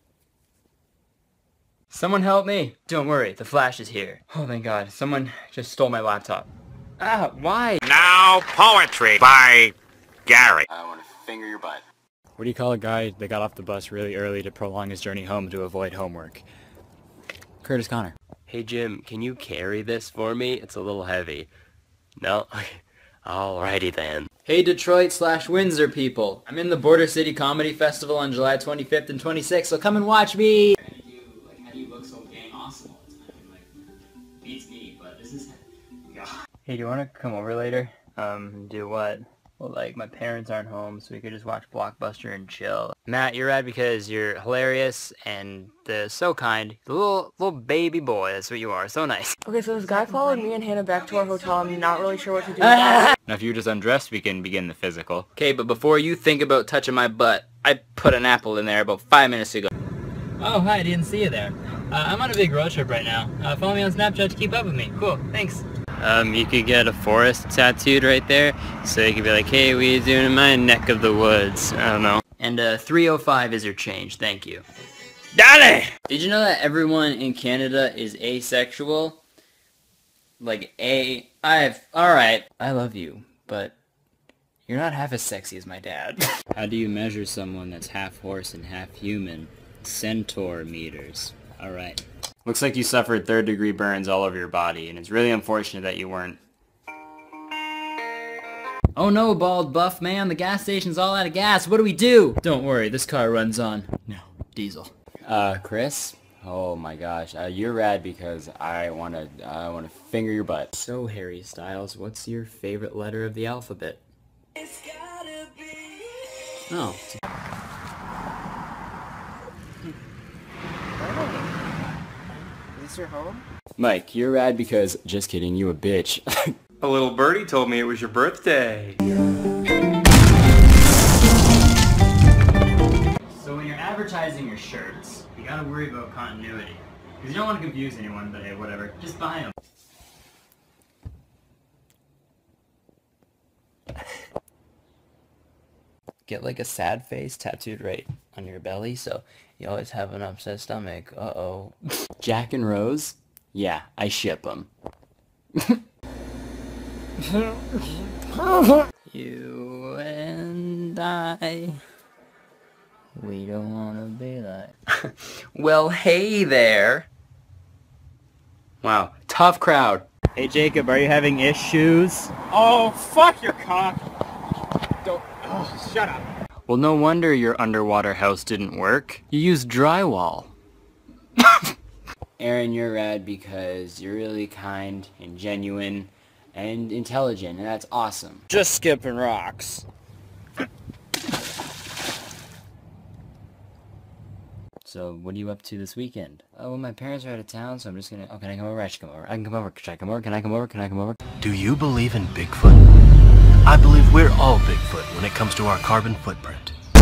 Someone help me! Don't worry, the Flash is here. Oh thank God, someone just stole my laptop. Ah, why? Now poetry by Gary. I want to finger your butt. What do you call a guy that got off the bus really early to prolong his journey home to avoid homework? Kurtis Connor. Hey Jim, can you carry this for me? It's a little heavy. No? Alrighty then. Hey Detroit/Windsor people, I'm in the Border City Comedy Festival on July 25th and 26th, so come and watch me! How do you look so dang awesome all the time? Like, beats me, but this is... God. Hey, do you want to come over later? Do what? Well, like, my parents aren't home, so we could just watch Blockbuster and chill. Matt, you're rad because you're hilarious and so kind. The little baby boy, that's what you are. So nice. Okay, so this guy followed me and Hannah back to our hotel. I'm not really sure what to do. Now if you just undress, we can begin the physical. Okay, but before you think about touching my butt, I put an apple in there about 5 minutes ago. Oh, hi, I didn't see you there. I'm on a big road trip right now. Follow me on Snapchat to keep up with me. Cool, thanks. You could get a forest tattooed right there, so you could be like, hey, what are you doing in my neck of the woods? I don't know. And 305 is your change, thank you. Dale! Did you know that everyone in Canada is asexual? Like, alright, I love you, but you're not half as sexy as my dad. How do you measure someone that's half horse and half human? Centaur meters. Alright. Looks like you suffered third-degree burns all over your body, and it's really unfortunate that you weren't... Oh no, bald buff man, the gas station's all out of gas. What do we do? Don't worry, this car runs on... No, diesel. Chris? Oh my gosh, you're rad because I wanna finger your butt. So, Harry Styles, what's your favorite letter of the alphabet? Oh. Is this your home? Mike, you're rad because... Just kidding, you a bitch. A little birdie told me it was your birthday. So when you're advertising your shirts, you gotta worry about continuity. Because you don't want to confuse anyone, but hey, whatever. Just buy them. Get like a sad face tattooed right on your belly, so you always have an upset stomach. Uh-oh. Jack and Rose? Yeah, I ship them. You and I, we don't want to be like... Well, hey there. Wow, tough crowd. Hey Jacob, are you having issues? Oh, fuck your cock. Don't. Oh, shut up. Well, no wonder your underwater house didn't work. You used drywall. Aaron, you're rad because you're really kind and genuine and intelligent, and that's awesome. Just skipping rocks. So, what are you up to this weekend? Oh, well, my parents are out of town, so I'm just gonna... Oh, can I come over? I should come over. I can come over. Should I come over? Can I come over? Can I come over? Do you believe in Bigfoot? I believe we're all Bigfoot when it comes to our carbon footprint.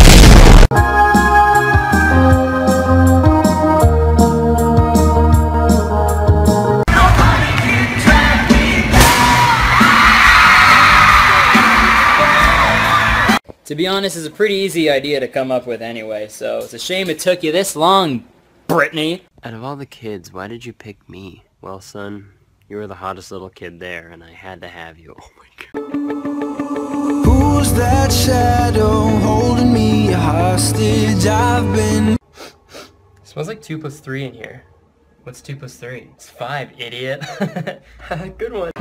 To be honest, it's a pretty easy idea to come up with anyway, so it's a shame it took you this long, Brittany. Out of all the kids, why did you pick me? Well, son, you were the hottest little kid there, and I had to have you. Oh my God. Who's that shadow holding me hostage? I've been... Smells like 2 + 3 in here. What's 2 + 3? It's 5, idiot. Good one.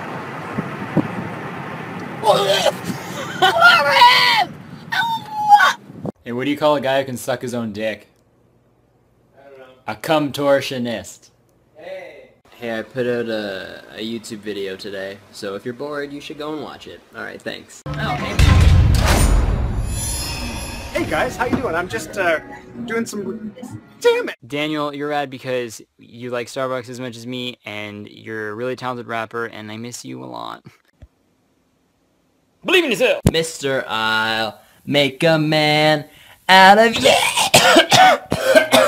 Hey, what do you call a guy who can suck his own dick? I don't know. A cum-torsionist. Hey, I put out a YouTube video today, so if you're bored, you should go and watch it. Alright, thanks. Oh, hey. Hey guys, how you doing? I'm just doing some... Damn it! Daniel, you're rad because you like Starbucks as much as me, and you're a really talented rapper, and I miss you a lot. Believe in yourself! Mr. I'll make a man out of you!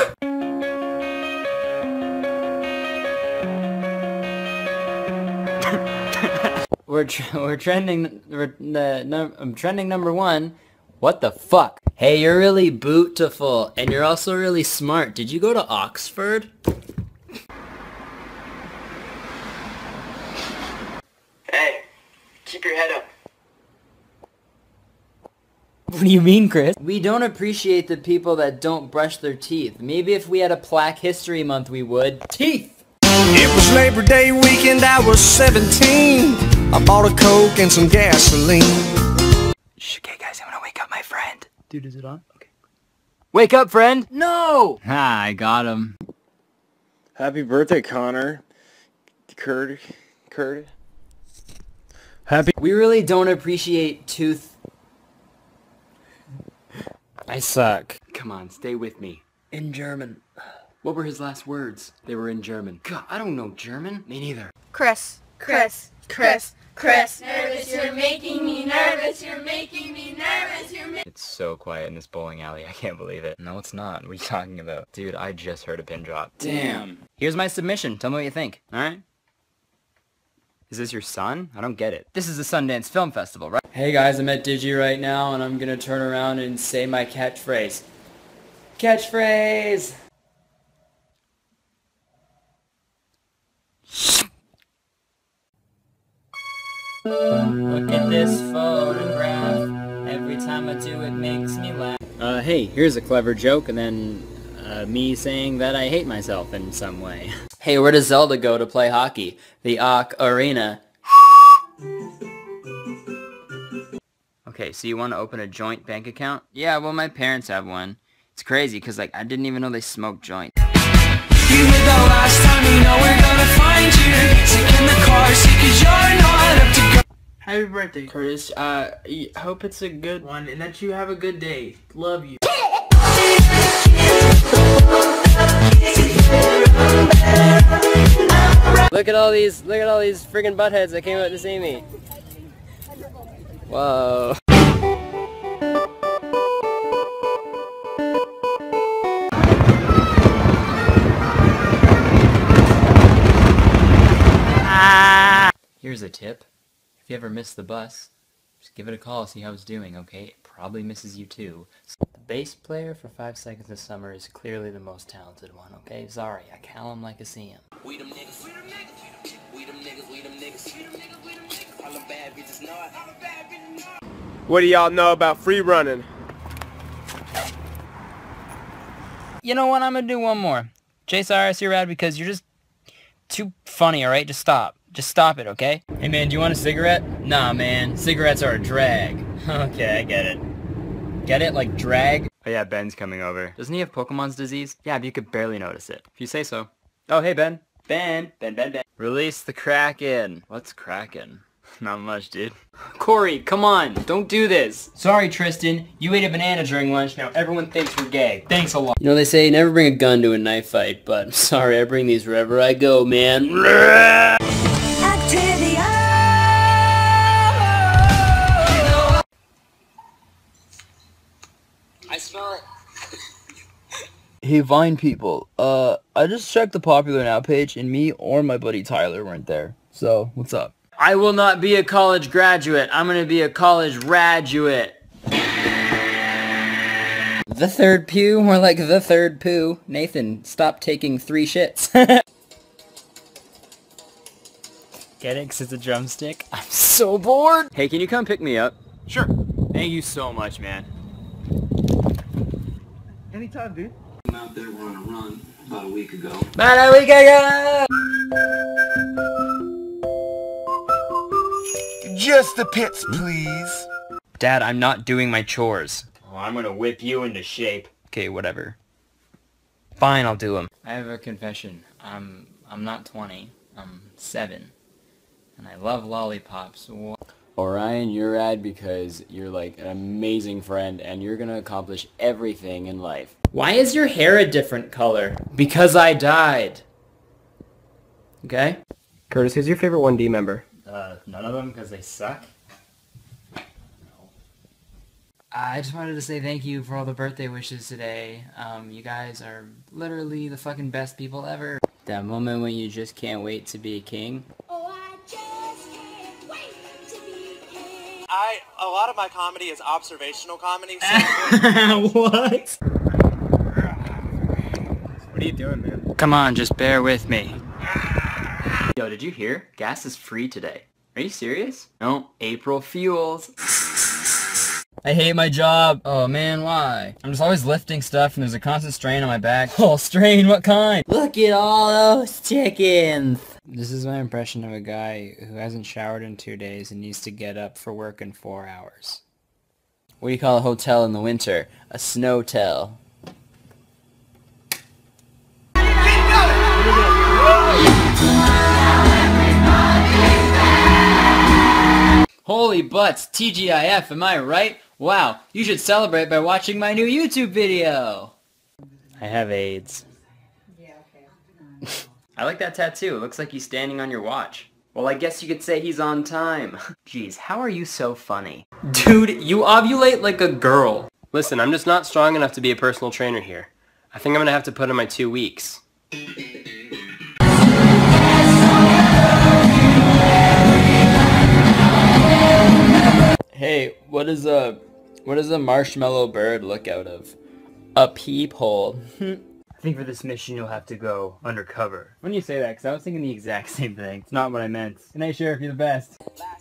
we're trending. I'm trending number 1. What the fuck? Hey, you're really beautiful, and you're also really smart. Did you go to Oxford? Hey, keep your head up. What do you mean, Chris? We don't appreciate the people that don't brush their teeth. Maybe if we had a Black History Month, we would. Teeth! It was Labor Day weekend, I was 17. I bought a Coke and some gasoline. Shh, okay guys, I'm gonna wake up my friend. Dude, is it on? Okay. Wake up, friend! No! Ah, I got him. Happy birthday, Connor. Kurtis. Happy. We really don't appreciate tooth... I suck. Come on, stay with me. In German. What were his last words? They were in German. God, I don't know German. Me neither. Chris. Nervous, you're making me nervous, you're making me nervous, It's so quiet in this bowling alley, I can't believe it. No, it's not. What are you talking about? Dude, I just heard a pin drop. Damn. Here's my submission. Tell me what you think, alright? Is this your son? I don't get it. This is the Sundance Film Festival, right? Hey guys, I'm at Digi right now, and I'm gonna turn around and say my catchphrase. Catchphrase! Look at this photograph. Every time I do it makes me laugh. Hey, here's a clever joke, and then me saying that I hate myself in some way. Hey, where does Zelda go to play hockey? The arena. Okay, so you want to open a joint bank account? Yeah, well, my parents have one. It's crazy, because, like, I didn't even know they smoked joints. You hit the last time, you know we're gonna find you. Sit in the car, see, 'cause you're not up to go. Happy birthday, Curtis. Hope it's a good one and that you have a good day. Love you. Look at all these friggin' buttheads that came out to see me. Whoa. Here's a tip. If you ever miss the bus, just give it a call, see how it's doing, okay? It probably misses you too. The bass player for 5 Seconds of Summer is clearly the most talented one, okay? Sorry, I call him like I see him. We them niggas. We them niggas. All the bad bitches know it. What do y'all know about free running? You know what? I'm gonna do one more. Jay Cyrus, you're rad because you're just too funny, alright? Just stop. Just stop it, okay? Hey man, do you want a cigarette? Nah man, cigarettes are a drag. Okay, I get it. Get it? Like drag? Oh yeah, Ben's coming over. Doesn't he have Pokemon's disease? Yeah, but you could barely notice it. If you say so. Oh, hey Ben. Ben. Release the Kraken. What's Kraken? Not much, dude. Corey, come on. Don't do this. Sorry, Tristan. You ate a banana during lunch. Now everyone thinks we're gay. Thanks a lot. You know, they say never bring a gun to a knife fight, but I'm sorry, I bring these wherever I go, man. I smell it. Hey Vine people, I just checked the Popular Now page and me or my buddy Tyler weren't there. So, what's up? I will not be a college graduate. I'm gonna be a college raduate. The third pew, more like the third poo. Nathan, stop taking 3 shits. Get it? 'Cause it's a drumstick? I'm so bored! Hey, can you come pick me up? Sure. Thank you so much, man. Anytime, dude. I'm out there on a run about a week ago. Just the pits, please. Dad, I'm not doing my chores. Oh, I'm gonna whip you into shape. Okay, whatever. Fine, I'll do them. I have a confession. I'm not 20. I'm 7. And I love lollipops. Orion, you're rad because you're like an amazing friend and you're gonna accomplish everything in life. Why is your hair a different color? Because I died. Okay? Curtis, who's your favorite 1D member? None of them because they suck. I just wanted to say thank you for all the birthday wishes today. You guys are literally the fucking best people ever. That moment when you just can't wait to be a king. Oh, I just can't wait. A lot of my comedy is observational comedy. So What? What are you doing, man? Come on, just bear with me. Yo, did you hear? Gas is free today. Are you serious? No, April fuels. I hate my job. Oh man, why? I'm just always lifting stuff and there's a constant strain on my back. Oh, strain? What kind? Look at all those chickens! This is my impression of a guy who hasn't showered in 2 days and needs to get up for work in 4 hours. What do you call a hotel in the winter? A snowtel. Holy butts, TGIF, am I right? Wow, you should celebrate by watching my new YouTube video! I have AIDS. Yeah, okay. I like that tattoo. It looks like he's standing on your watch. Well, I guess you could say he's on time. Jeez, how are you so funny? Dude, you ovulate like a girl. Listen, I'm just not strong enough to be a personal trainer here. I think I'm gonna have to put in my 2 weeks. Hey, what does a marshmallow bird look out of? A peephole. I think for this mission you'll have to go undercover. When you say that, because I was thinking the exact same thing. It's not what I meant. Good night, Sheriff, you're the best.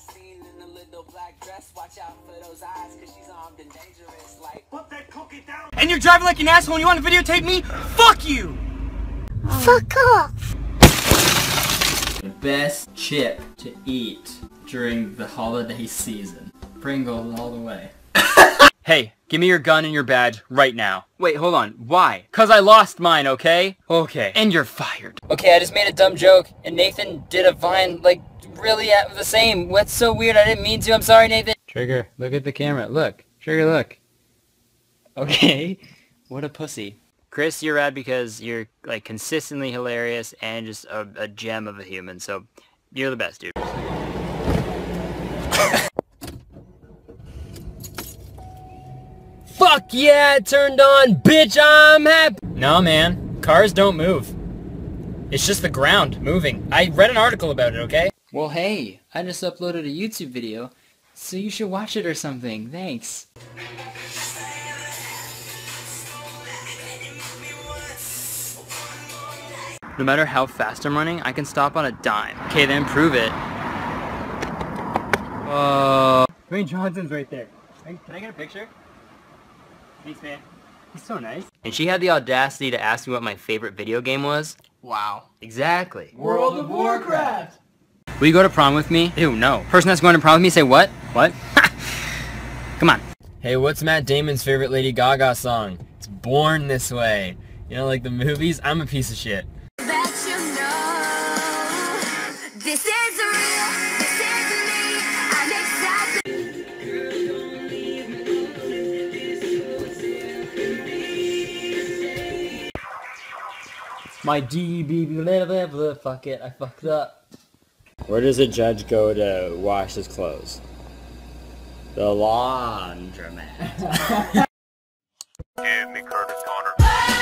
And you're driving like an asshole and you want to videotape me? Fuck you! Fuck off! The best chip to eat during the holiday season. Pringles all the way. Hey, give me your gun and your badge right now. Wait, hold on. Why? 'Cause I lost mine, okay? Okay. And you're fired. Okay, I just made a dumb joke, and Nathan did a Vine, like, really the same. What's so weird? I didn't mean to. I'm sorry, Nathan. Trigger, look at the camera. Look. Trigger, look. Okay. What a pussy. Chris, you're rad because you're, like, consistently hilarious and just a gem of a human, so you're the best, dude. Fuck yeah, it turned on, bitch, I'm happy! No, man. Cars don't move. It's just the ground moving. I read an article about it, okay? Well, hey, I just uploaded a YouTube video, so you should watch it or something. Thanks. No matter how fast I'm running, I can stop on a dime. Okay, then prove it. Dwayne Johnson's right there. Can I get a picture? Thanks, man. He's so nice. And she had the audacity to ask me what my favorite video game was. Wow. Exactly. World of Warcraft! Will you go to prom with me? Ew, no. Person that's going to prom with me, say what? What? Come on. Hey, what's Matt Damon's favorite Lady Gaga song? It's Born This Way. You know, like the movies? I'm a piece of shit. This is real, this is me, I'm excited. My DB, fuck it, I fucked up. Where does a judge go to wash his clothes? The laundromat. Give me Kurtis Connor.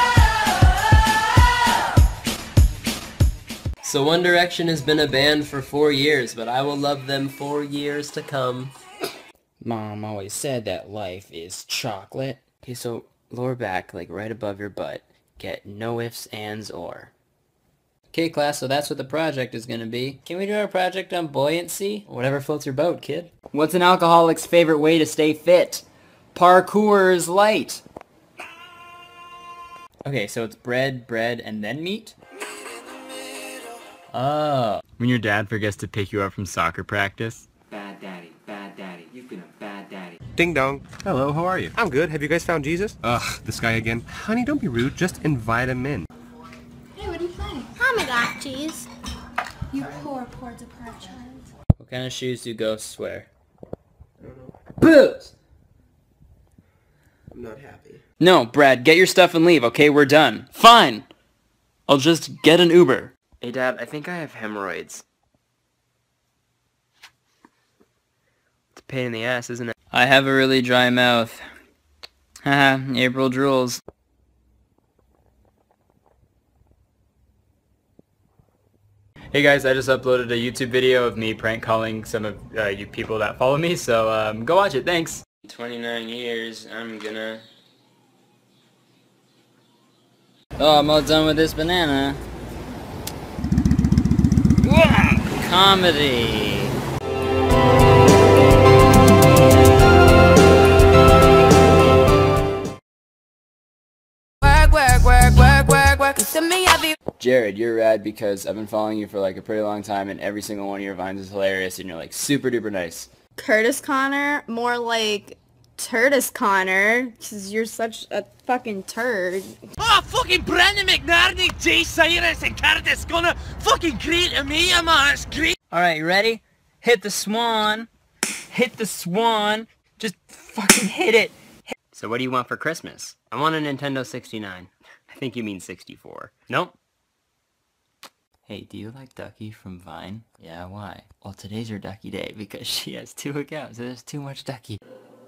So One Direction has been a band for 4 years, but I will love them for years to come. Mom always said that life is chocolate. Okay, so lower back, like right above your butt. Get no ifs, ands, or. Okay, class, so that's what the project is gonna be. Can we do our project on buoyancy? Whatever floats your boat, kid. What's an alcoholic's favorite way to stay fit? Parkour's light. Okay, so it's bread, and then meat? Oh. When your dad forgets to pick you up from soccer practice. Bad daddy, you've been a bad daddy. Ding dong. Hello, how are you? I'm good. Have you guys found Jesus? Ugh, this guy again. Honey, don't be rude. Just invite him in. Hey, what are you playing? Tamagotchis. You poor deprived child. What kind of shoes do ghosts wear? I don't know. Boots! I'm not happy. No, Brad, get your stuff and leave, okay? We're done. Fine! I'll just get an Uber. Hey, Dad, I think I have hemorrhoids. It's a pain in the ass, isn't it? I have a really dry mouth. Haha, April drools. Hey guys, I just uploaded a YouTube video of me prank calling some of you people that follow me, so go watch it, thanks. 29 years, I'm gonna... Oh, I'm all done with this banana. Comedy. Jared, you're rad because I've been following you for like a pretty long time and every single one of your vines is hilarious and you're like super duper nice. Kurtis Connor, more like Turtis Connor, because you're such a fucking turd. Oh, fucking Brendan McNarney, Jay Cyrus, and Kurtis gonna fucking great to me, man, it's great. Alright, you ready? Hit the swan. Hit the swan. Just fucking hit it. So what do you want for Christmas? I want a Nintendo 69. I think you mean 64. Nope. Hey, do you like Ducky from Vine? Yeah, why? Well, today's her Ducky day because she has 2 accounts and there's too much Ducky.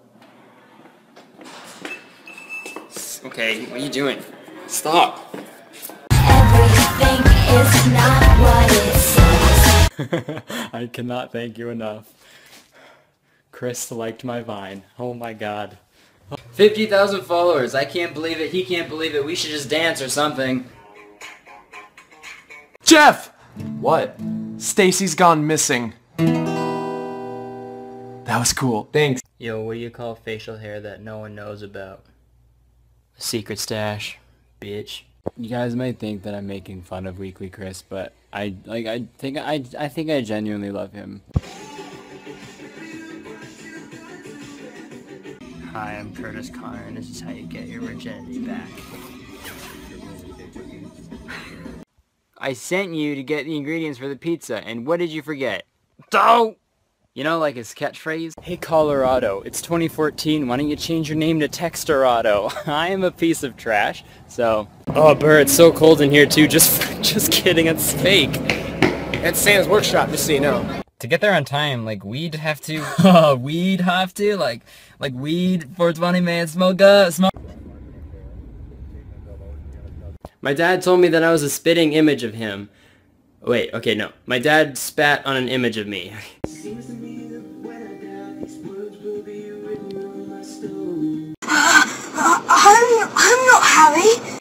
Okay, what are you doing? Stop! Everything is not what it seems. I cannot thank you enough. Chris liked my Vine. Oh my god. 50,000 followers. I can't believe it. He can't believe it. We should just dance or something. Jeff! What? Stacy's gone missing. That was cool. Thanks. Yo, what do you call facial hair that no one knows about? A secret stash, bitch. You guys might think that I'm making fun of Weekly Chris, but I think I genuinely love him. Hi, I'm Kurtis Connor, and this is how you get your virginity back. I sent you to get the ingredients for the pizza, and what did you forget? Dough! You know, like his catchphrase? Hey Colorado, it's 2014, why don't you change your name to Textorado? I am a piece of trash, so... Oh, Burr, it's so cold in here too, just kidding, it's fake. It's Santa's workshop, just so you know. To get there on time, like, we'd have to... we'd have to? Like weed, 420, man, smoke. My dad told me that I was a spitting image of him. Wait, okay, no. My dad spat on an image of me. I'm not Harry.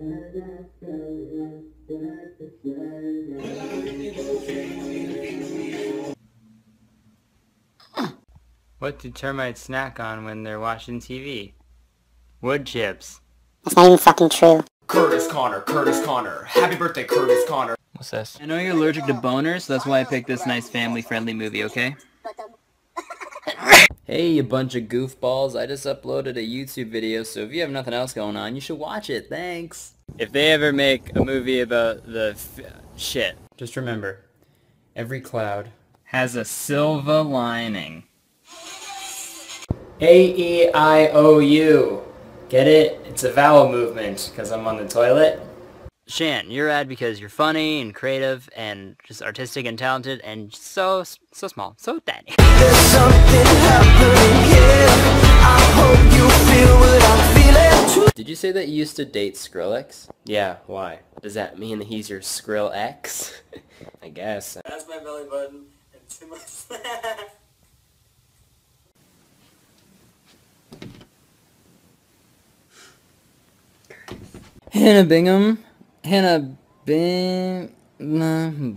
What do termites snack on when they're watching TV? Wood chips. That's not even fucking true. Kurtis Connor. Happy birthday, Kurtis Connor. What's this? I know you're allergic to boners, so that's why I picked this nice family-friendly movie, okay? Hey, you bunch of goofballs. I just uploaded a YouTube video, so if you have nothing else going on, you should watch it. Thanks. If they ever make a movie about the shit, just remember, every cloud has a silver lining. A-E-I-O-U. Get it? It's a vowel movement, because I'm on the toilet. Shan, you're rad because you're funny and creative and just artistic and talented and so small, so tiny. There's something happening here. I hope you feel what I'm feeling too. Did you say that you used to date Skrillex? Yeah, why? Does that mean that he's your Skrill X? I guess. That's my belly button and to my slap. Hannah Bingham. Hannah Bingham.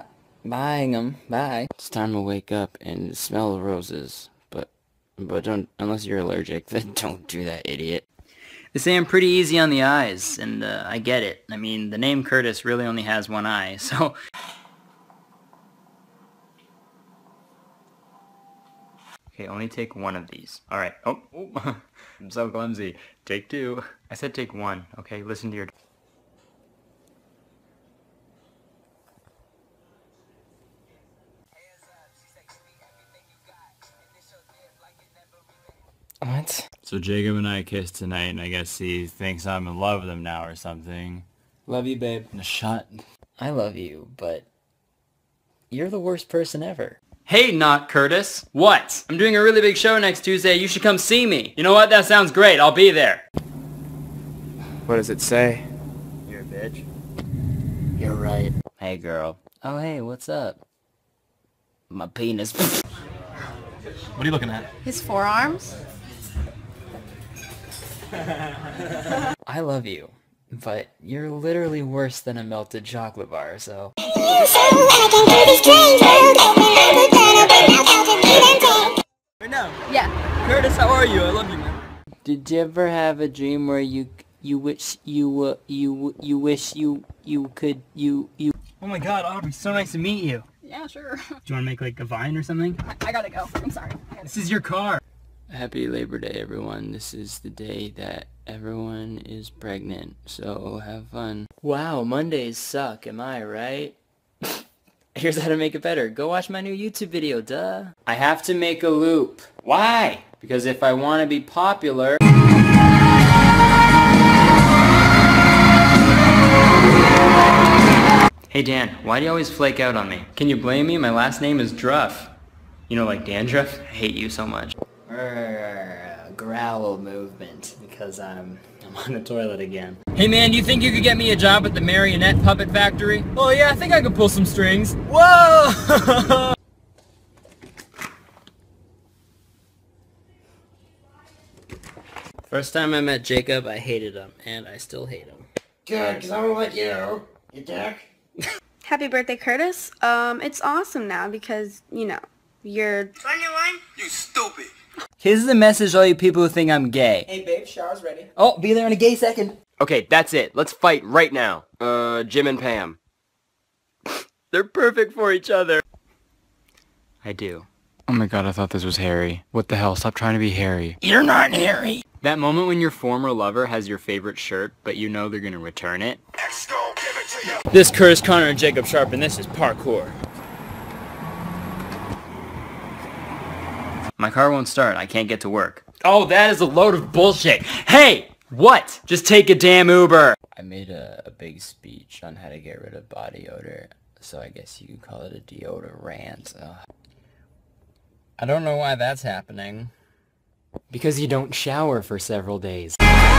Bye. It's time to wake up and smell the roses. But don't, unless you're allergic, then don't do that, idiot. They say I'm pretty easy on the eyes, and I get it. I mean, the name Kurtis really only has one eye, so... Okay, only take one of these. Alright. Oh, I'm so clumsy. Take 2. I said take 1. Okay, listen to your... What? So Jacob and I kissed tonight, and I guess he thinks I'm in love with him now or something. Love you, babe. Shut. I love you, but... You're the worst person ever. Hey, not Kurtis. What? I'm doing a really big show next Tuesday. You should come see me. You know what? That sounds great. I'll be there. What does it say? You're a bitch. You're right. Hey, girl. Oh hey, what's up? My penis. What are you looking at? His forearms? I love you, but you're literally worse than a melted chocolate bar, so... Yeah. Kurtis, how are you? I love you, man. Did you ever have a dream where you wish you could Oh my god, Aubrey, so nice to meet you. Yeah, sure. Do you want to make like a Vine or something? I gotta go. I'm sorry. This is your car. Happy Labor Day, everyone. This is the day that everyone is pregnant, so have fun. Wow, Mondays suck, am I right? Here's how to make it better. Go watch my new YouTube video, duh. I have to make a loop. Why? Because if I want to be popular... Hey Dan, why do you always flake out on me? Can you blame me? My last name is Druff. You know, like dandruff? I hate you so much. Growl movement, because I'm on the toilet again. Hey man, do you think you could get me a job at the Marionette Puppet Factory? Oh yeah, I think I could pull some strings. Whoa! First time I met Jacob, I hated him, and I still hate him. Good, because I'm like you dick. Happy birthday, Kurtis. It's awesome now because, you know, you're... 21? You stupid. Here's the message to all you people who think I'm gay. Hey babe, shower's ready. Oh, be there in a gay second. Okay, that's it. Let's fight right now. Jim and Pam. They're perfect for each other. I do. Oh my god, I thought this was Harry. What the hell? Stop trying to be Harry. You're not Harry. That moment when your former lover has your favorite shirt, but you know they're gonna return it. This is Kurtis, Connor, and Jacob Sharp, and this is parkour. My car won't start. I can't get to work. Oh, that is a load of bullshit. Hey! What? Just take a damn Uber! I made a big speech on how to get rid of body odor, so I guess you could call it a deodorant. I don't know why that's happening. Because you don't shower for several days.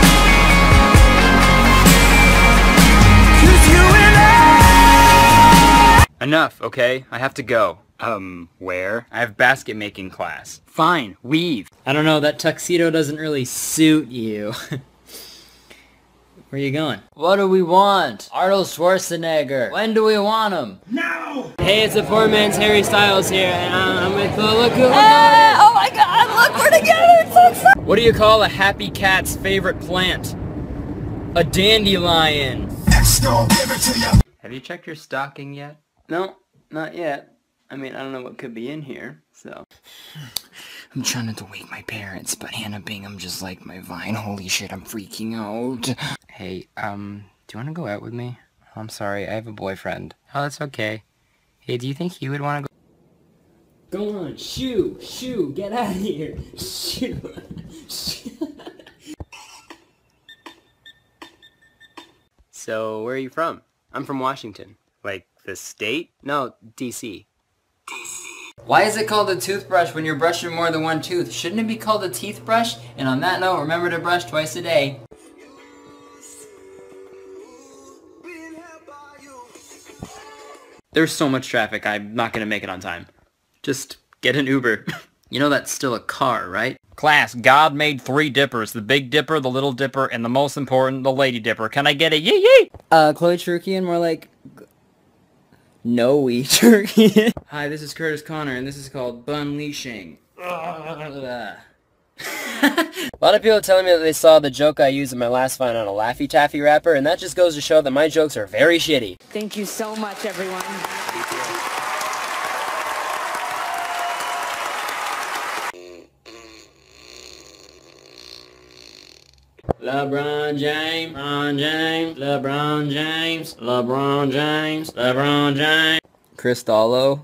Enough, okay? I have to go. Where? I have basket making class. Fine, weave. I don't know, that tuxedo doesn't really suit you. Where are you going? What do we want? Arnold Schwarzenegger. When do we want him? No! Hey, it's a poor man's Harry Styles here, and I'm with look who Oh my god, look, we're together, it's so exciting! What do you call a happy cat's favorite plant? A dandelion. Have you checked your stocking yet? No, not yet. I mean, I don't know what could be in here, so... I'm trying not to wake my parents, but Hannah Bingham just liked my Vine. Holy shit, I'm freaking out. Hey, do you want to go out with me? I'm sorry, I have a boyfriend. Oh, that's okay. Hey, do you think he would want to go? Go on, shoo, get out of here. Shoo. So, where are you from? I'm from Washington. Like, the state? No, D.C. Why is it called a toothbrush when you're brushing more than one tooth? Shouldn't it be called a teeth brush? And on that note, remember to brush twice a day. There's so much traffic, I'm not gonna make it on time. Just get an Uber. You know that's still a car, right? Class, God made 3 dippers. The Big Dipper, the Little Dipper, and the most important, the Lady Dipper. Can I get a yee-yee? Chloe Turkey and more like... No-y Turkey. Hi, this is Kurtis Connor, and this is called Bunleashing. A lot of people are telling me that they saw the joke I used in my last Vine on a Laffy Taffy rapper, and that just goes to show that my jokes are very shitty. Thank you so much, everyone. LeBron James, LeBron James, LeBron James, LeBron James, LeBron James. Cristallo.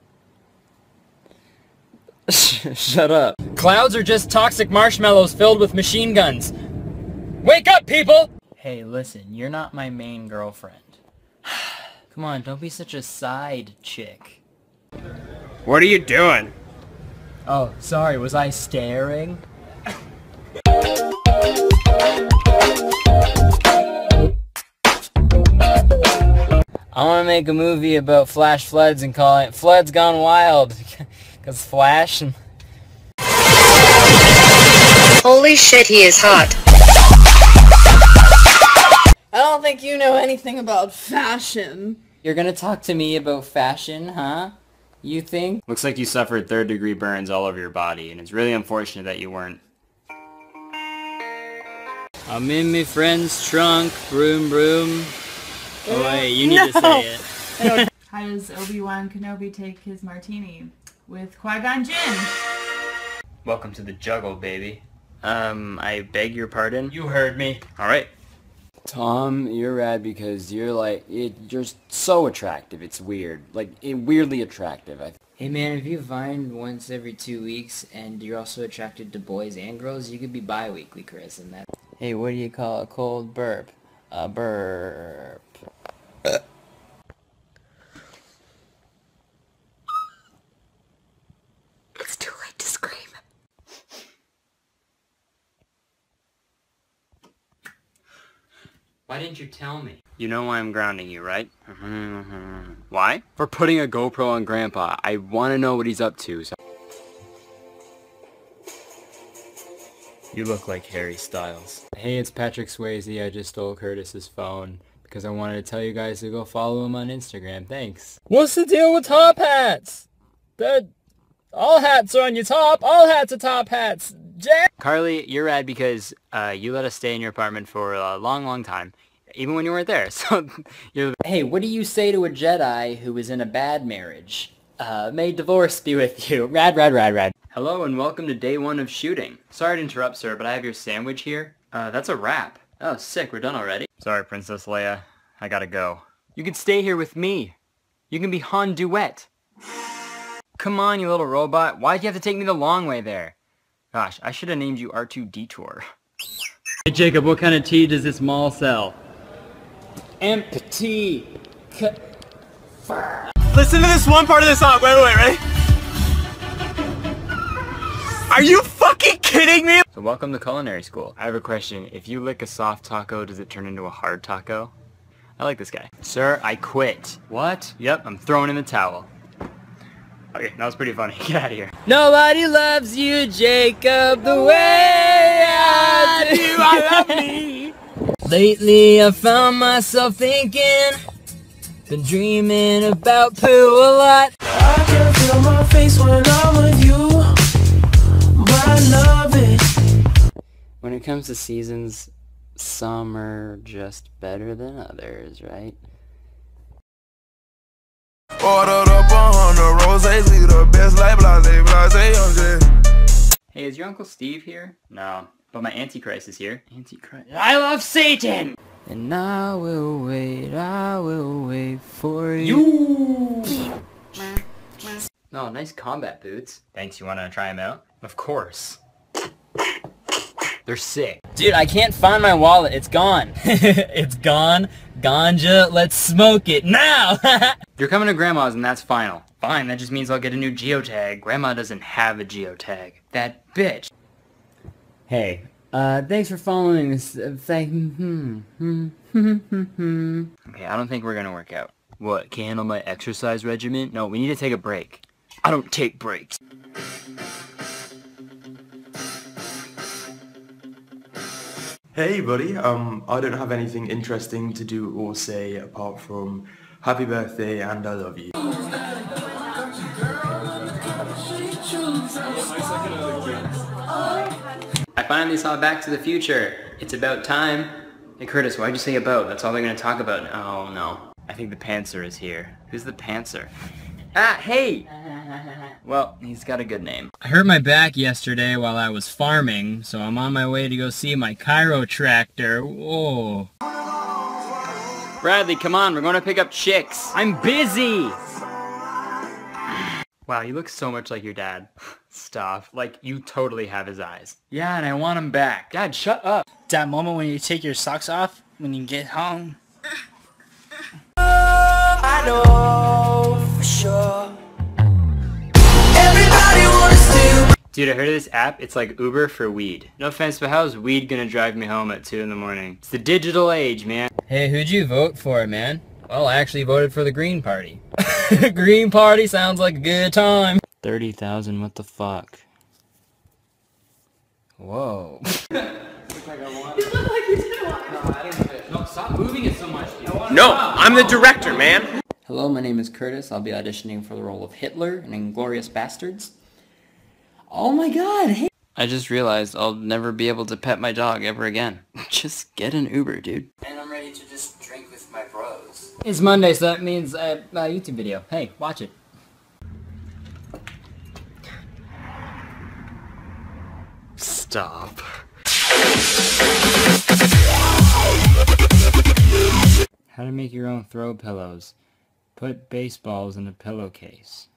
Shut up. Clouds are just toxic marshmallows filled with machine guns. Wake up, people! Hey, listen, you're not my main girlfriend. Come on, don't be such a side chick. What are you doing? Oh, sorry, was I staring? I want to make a movie about flash floods and call it Floods Gone Wild. Because Flash... Holy shit, he is hot. I don't think you know anything about fashion. You're gonna talk to me about fashion, huh? You think? Looks like you suffered third-degree burns all over your body, and it's really unfortunate that you weren't. I'm in my friend's trunk, broom broom. Oh wait, you need to say it. How does Obi-Wan Kenobi take his martini? With Qui-Gon Jinn. Welcome to the juggle, baby. I beg your pardon? You heard me. Alright. Tom, you're rad because you're so attractive. It's weird. Weirdly attractive. Hey man, if you Vine once every 2 weeks and you're also attracted to boys and girls, you could be bi-weekly, Chris, and that... Hey, what do you call a cold burp? A burp. It's too late to scream. Why didn't you tell me? You know why I'm grounding you, right? Why? For putting a GoPro on Grandpa. I want to know what he's up to. So. You look like Harry Styles. Hey, it's Patrick Swayze. I just stole Kurtis's phone because I wanted to tell you guys to go follow him on Instagram. Thanks. What's the deal with top hats? All hats are on your top. All hats are top hats. Jack. Carly, you're rad because you let us stay in your apartment for a long, long time. Even when you weren't there. So you're... Hey, what do you say to a Jedi who is in a bad marriage? May divorce be with you. Rad, rad, rad, rad. Hello and welcome to day 1 of shooting. Sorry to interrupt, sir, but I have your sandwich here. That's a wrap. Oh, sick. We're done already. Sorry, Princess Leia. I gotta go. You can stay here with me. You can be Han Duet. Come on, you little robot. Why'd you have to take me the long way there? Gosh, I should have named you R2 Detour. Hey, Jacob, what kind of tea does this mall sell? Empty. Listen to this one part of the song. Wait, ready? Are you fucking kidding me? So welcome to culinary school. I have a question. If you lick a soft taco, does it turn into a hard taco? I like this guy. Sir, I quit. What? Yep, I'm throwing in the towel. Okay, that was pretty funny. Get out of here. Nobody loves you, Jacob, the way I do. I love me. Lately, I found myself thinking, been dreaming about poo a lot. I can feel my face when I'm with you, but I love it. When it comes to seasons, some are just better than others, right? Ordered up 100 rosés, we the best like blase. Hey, is your Uncle Steve here? No, but my Antichrist is here. Antichrist. I love Satan! And I will wait for you. Oh, nice combat boots. Thanks, you wanna try them out? Of course. They're sick. Dude, I can't find my wallet. It's gone. It's gone. Ganja, let's smoke it now. You're coming to Grandma's and that's final. Fine, that just means I'll get a new geotag. Grandma doesn't have a geotag. That bitch. Hey, thanks for following this. Okay, I don't think we're gonna work out. What, can't handle my exercise regimen? No, we need to take a break. I don't take breaks. Hey buddy, I don't have anything interesting to do or say apart from happy birthday and I love you. I finally saw Back to the Future. It's about time. Hey Curtis, why'd you say about? That's all they're gonna talk about. Oh no. I think the Pantser is here. Who's the Pantser? Ah, hey! Well, he's got a good name. I hurt my back yesterday while I was farming, so I'm on my way to go see my chiropractor. Whoa. Bradley, come on, we're going to pick up chicks. I'm busy! Wow, you look so much like your dad. Stop. Like, you totally have his eyes. Yeah, and I want him back. Dad, shut up. That moment when you take your socks off, when you get home. I know for sure. Everybody wants to. Dude, I heard of this app. It's like Uber for weed. No offense, but how's weed gonna drive me home at 2 in the morning? It's the digital age, man. Hey, who'd you vote for, man? Well, I actually voted for the Green Party. Green Party sounds like a good time. 30,000, what the fuck? Whoa. You look like you did one. No, stop moving it so much. No, I'm the director, man. Hello, my name is Kurtis. I'll be auditioning for the role of Hitler in Inglourious Bastards. Oh my god, hey! I just realized I'll never be able to pet my dog ever again. Just get an Uber, dude. And I'm ready to just drink with my bros. It's Monday, so that means a YouTube video. Hey, watch it. Stop. How to make your own throw pillows. Put baseballs in a pillowcase.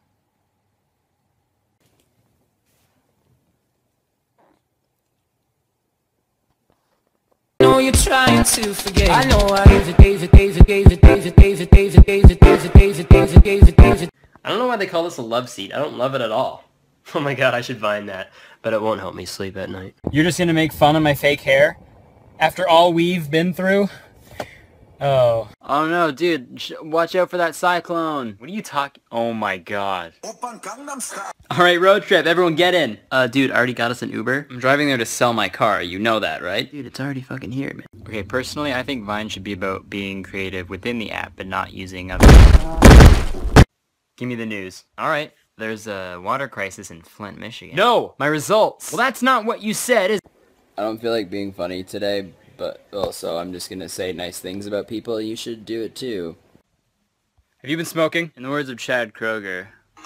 know you're trying to forget. I know I I don't know why they call this a love seat. I don't love it at all. Oh my god, I should Vine that, but it won't help me sleep at night. You're just gonna make fun of my fake hair? After all we've been through? Oh. Oh no, dude, watch out for that cyclone. What are you talking? Oh my god. Alright, road trip, everyone get in. Dude, I already got us an Uber. I'm driving there to sell my car, you know that, right? Dude, it's already fucking here, man. Okay, personally, I think Vine should be about being creative within the app, but not using other... Give me the news. Alright, there's a water crisis in Flint, Michigan. No! My results! Well, that's not what you said, is... I don't feel like being funny today, but also I'm just gonna say nice things about people. You should do it too. Have you been smoking? In the words of Chad Kroger,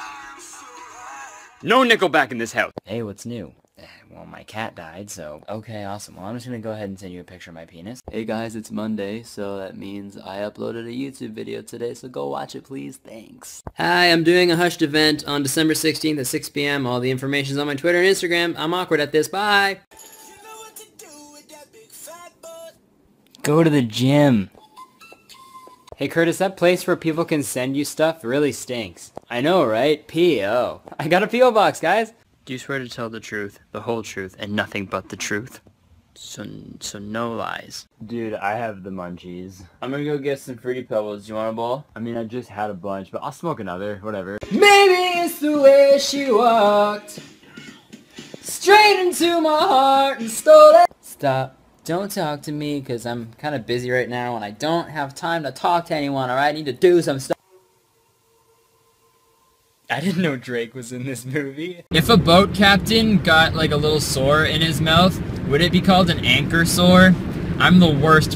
no Nickelback in this house. Hey, what's new? Well, my cat died, so... Okay, awesome. Well, I'm just gonna go ahead and send you a picture of my penis. Hey guys, it's Monday, so that means I uploaded a YouTube video today, so go watch it, please. Thanks. Hi, I'm doing a hushed event on December 16th at 6 p.m. All the information's on my Twitter and Instagram. I'm awkward at this. Bye! Go to the gym. Hey Kurtis, that place where people can send you stuff really stinks. I know, right? P.O. I got a P.O. box, guys. Do you swear to tell the truth, the whole truth, and nothing but the truth? So no lies. Dude, I have the munchies. I'm gonna go get some Fruity Pebbles. Do you want a bowl? I mean, I just had a bunch, but I'll smoke another. Whatever. Maybe it's the way she walked straight into my heart and stole it. Stop. Don't talk to me, because I'm kind of busy right now, and I don't have time to talk to anyone, alright? I need to do some stuff. I didn't know Drake was in this movie. If a boat captain got, like, a little sore in his mouth, would it be called an anchor sore? I'm the worst.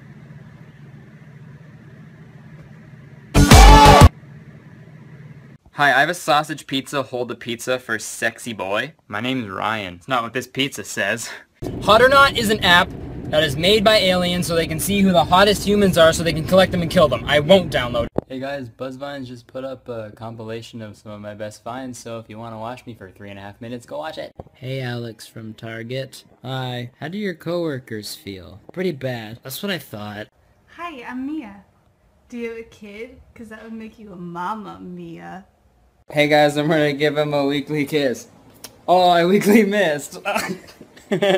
Hi, I have a sausage pizza, hold the pizza for sexy boy. My name's Ryan. It's not what this pizza says. Hot or Not is an app that is made by aliens so they can see who the hottest humans are so they can collect them and kill them. I won't download it. Hey guys, BuzzVines just put up a compilation of some of my best finds, so if you want to watch me for 3.5 minutes, go watch it. Hey Alex from Target. Hi. How do your coworkers feel? Pretty bad. That's what I thought. Hi, I'm Mia. Do you have a kid? Because that would make you a mama, Mia. Hey guys, I'm ready to give him a weekly kiss. Oh, I weekly missed. Connor,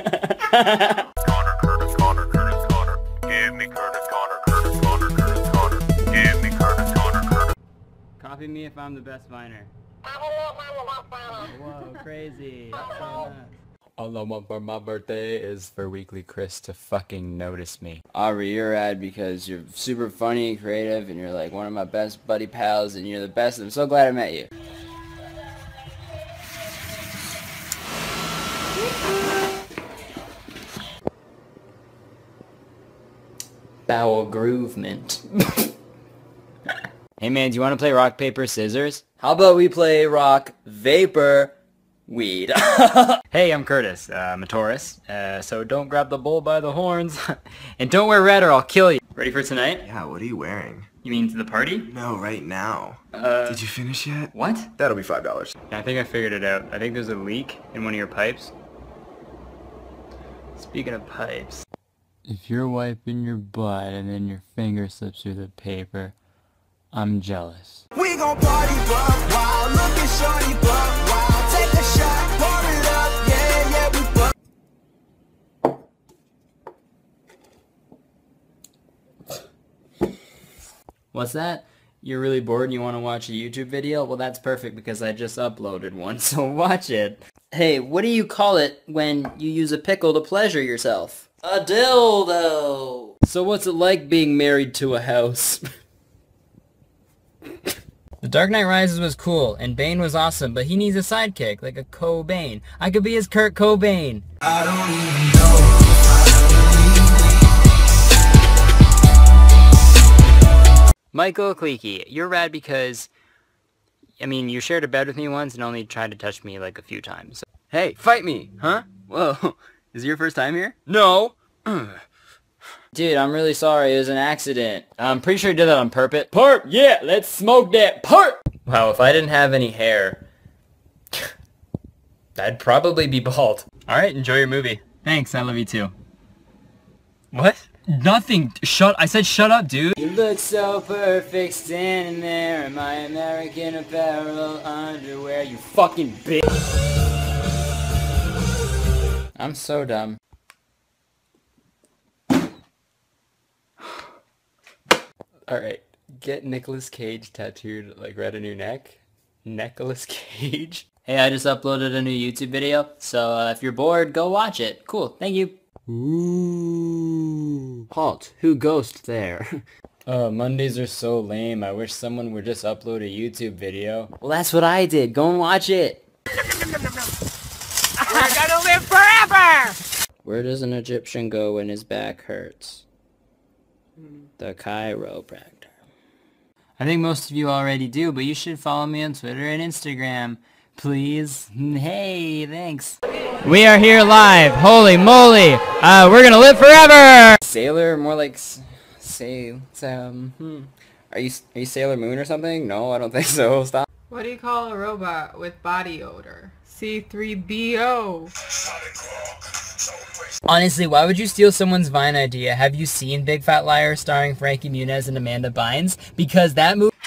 Curtis, Connor. Give me Curtis, Connor, Curtis, Connor, Curtis, Connor. Give me Curtis, Connor, Curtis. Copy me if I'm the best viner. Whoa, crazy. That's so nuts. All I want for my birthday is for Weekly Chris to fucking notice me. Aubrey, you're rad because you're super funny and creative and you're like one of my best buddy pals and you're the best. I'm so glad I met you. Bowel groovement. Hey man, do you want to play rock, paper, scissors? How about we play rock, vapor, weed? Hey, I'm Kurtis. I'm a Taurus, so don't grab the bull by the horns. And don't wear red or I'll kill you. Ready for tonight? Yeah, what are you wearing? You mean to the party? No, right now. Did you finish yet? What? That'll be $5. I think I figured it out. I think there's a leak in one of your pipes. Speaking of pipes. If you're wiping your butt and then your finger slips through the paper, I'm jealous. We gon' party buck wild, look at shorty buck wild. Take a shot, pour it up, yeah, we buck. What's that? You're really bored and you want to watch a YouTube video? Well, that's perfect because I just uploaded one, so watch it. Hey, what do you call it when you use a pickle to pleasure yourself? A dildo! So what's it like being married to a house? The Dark Knight Rises was cool, and Bane was awesome, but he needs a sidekick, like a Cobain. I could be his Kurt Cobain. I don't even know. Michael Kleeky, you're rad because, I mean, you shared a bed with me once and only tried to touch me like a few times. Hey, fight me, huh? Whoa, is it your first time here? No! Dude, I'm really sorry, it was an accident. I'm pretty sure you did that on purpose. Perp, yeah, let's smoke that perp! Wow, if I didn't have any hair, I'd probably be bald. Alright, enjoy your movie. Thanks, I love you too. What? Nothing. I said shut up, dude. You look so perfect standing there in my American Apparel underwear, you fucking bitch. I'm so dumb. Alright, get Nicolas Cage tattooed like right on your neck. Nicolas Cage? Hey, I just uploaded a new YouTube video, so if you're bored, go watch it. Cool, thank you. Ooh. Halt, who ghost there? Mondays are so lame. I wish someone would just upload a YouTube video. Well, that's what I did. Go and watch it. We're gonna live forever! Where does an Egyptian go when his back hurts? The chiropractor. I think most of you already do, but you should follow me on Twitter and Instagram. Please. Hey, thanks. We are here live. Holy moly. We're gonna live forever! Sailor, more like Are you Sailor Moon or something? No, I don't think so. Stop. What do you call a robot with body odor? C3BO. Honestly, why would you steal someone's Vine idea? Have you seen Big Fat Liar starring Frankie Muniz and Amanda Bynes? Because that movie...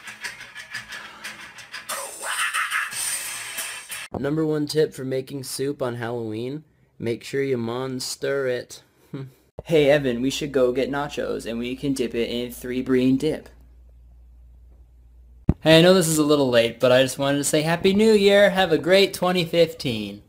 Number one tip for making soup on Halloween, make sure you monster it. Hey Evan, we should go get nachos and we can dip it in 3-bean dip. Hey, I know this is a little late, but I just wanted to say Happy New Year! Have a great 2015!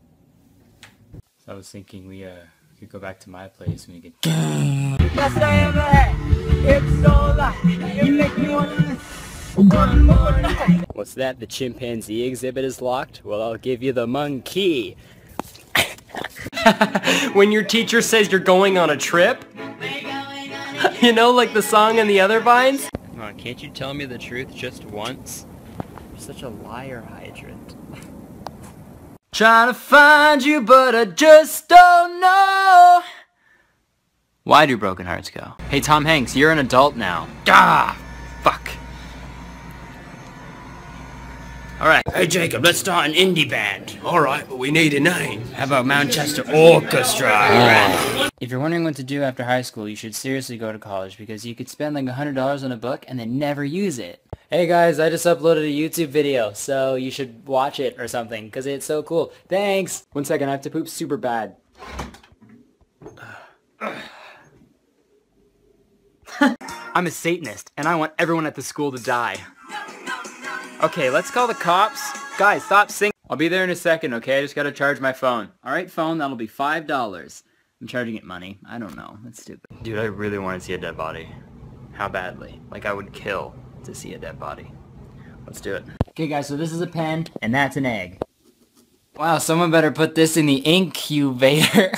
I was thinking we could go back to my place and we could... Best I ever had. It's so light. You make me wanna one more night. What's that? The chimpanzee exhibit is locked? Well, I'll give you the monkey. When your teacher says you're going on a trip? You know, like the song and the other vines? Come on, can't you tell me the truth just once? You're such a liar hydrant. Trying to find you, but I just don't know. Why do broken hearts go? Hey, Tom Hanks, you're an adult now. Ah, fuck. Alright. Hey, Jacob, let's start an indie band. Alright, but we need a name. How about Manchester Orchestra? If you're wondering what to do after high school, you should seriously go to college because you could spend like $100 on a book and then never use it. Hey guys, I just uploaded a YouTube video, so you should watch it or something because it's so cool. Thanks! 1 second, I have to poop super bad. I'm a Satanist, and I want everyone at the school to die. Okay, let's call the cops. Guys, stop singing. I'll be there in a second, okay? I just gotta charge my phone. Alright, phone, that'll be $5. I'm charging it money. I don't know. That's stupid. Dude, I really want to see a dead body. How badly? Like, I would kill to see a dead body. Let's do it. Okay, guys, so this is a pen, and that's an egg. Wow, someone better put this in the incubator.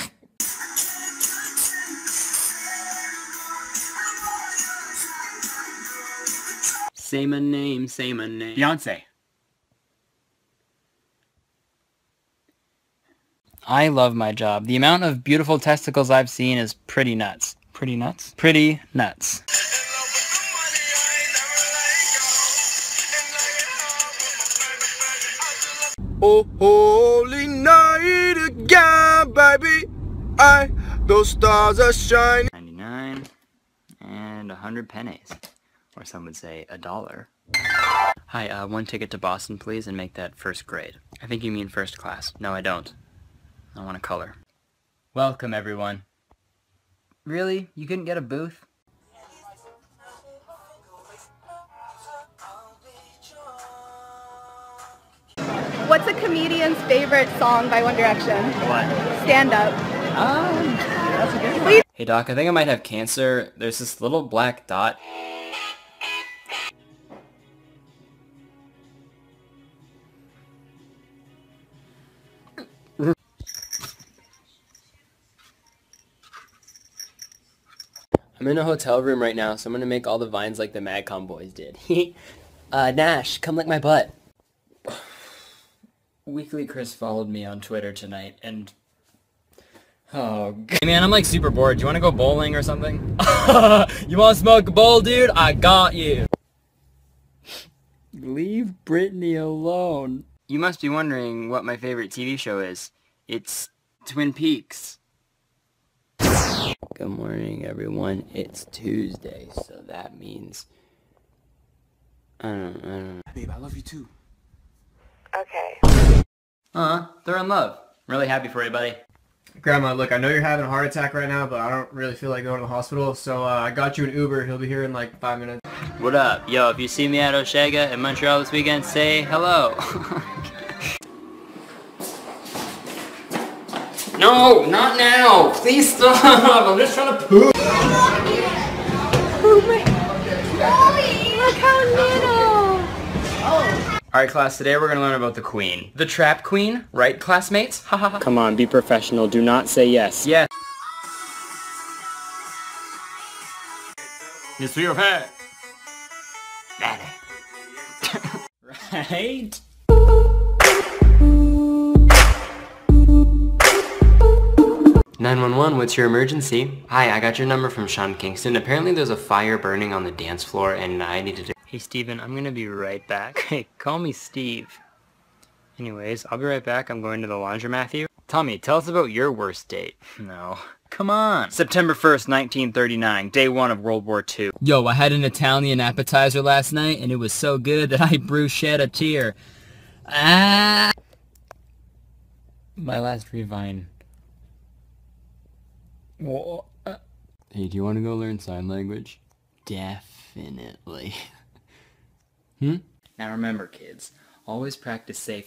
Say my name, say my name. Beyonce. I love my job. The amount of beautiful testicles I've seen is pretty nuts. Pretty nuts? Pretty nuts. Oh, holy night again, baby. Those stars are shining. 99 and 100 pennies. Or some would say $1. Hi, 1 ticket to Boston, please, and make that first grade. I think you mean first class. No, I don't. I want a color. Welcome, everyone. Really? You couldn't get a booth? the comedian's favorite song by One Direction? What? Stand Up. That's a good one. Hey doc, I think I might have cancer. There's this little black dot. I'm in a hotel room right now, so I'm gonna make all the vines like the Madcom boys did. Nash, come lick my butt. Weekly Chris followed me on Twitter tonight, and oh, hey man, I'm like super bored. Do you want to go bowling or something? You want to smoke a bowl, dude? I got you. Leave Brittany alone. You must be wondering what my favorite TV show is. It's Twin Peaks. Good morning, everyone. It's Tuesday, so that means I don't know. Babe, I love you too. Okay. They're in love. I'm really happy for you, buddy. Grandma, look, I know you're having a heart attack right now, but I don't really feel like going to the hospital, so I got you an Uber. He'll be here in like 5 minutes. What up? Yo, if you see me at Osheaga in Montreal this weekend, say hello. No, not now! Please stop! I'm just trying to poop! Oh my... Look how little! Alright class, today we're gonna learn about the queen. The trap queen, right classmates? Ha ha ha. Come on, be professional. Do not say yes. Yes. It's your hat. Right? "911, what's your emergency?" "Hi, I got your number from Sean Kingston. Apparently there's a fire burning on the dance floor and I needed to..." Hey Steven, I'm gonna be right back. Hey, call me Steve. Anyways, I'll be right back. I'm going to the laundromat here. Tommy, tell us about your worst date. No. Come on. September 1st, 1939, day 1 of World War II. Yo, I had an Italian appetizer last night and it was so good that I shed a tear. Ah! My last revine. Whoa. Hey, do you want to go learn sign language? Definitely. Now remember, kids, always practice safe.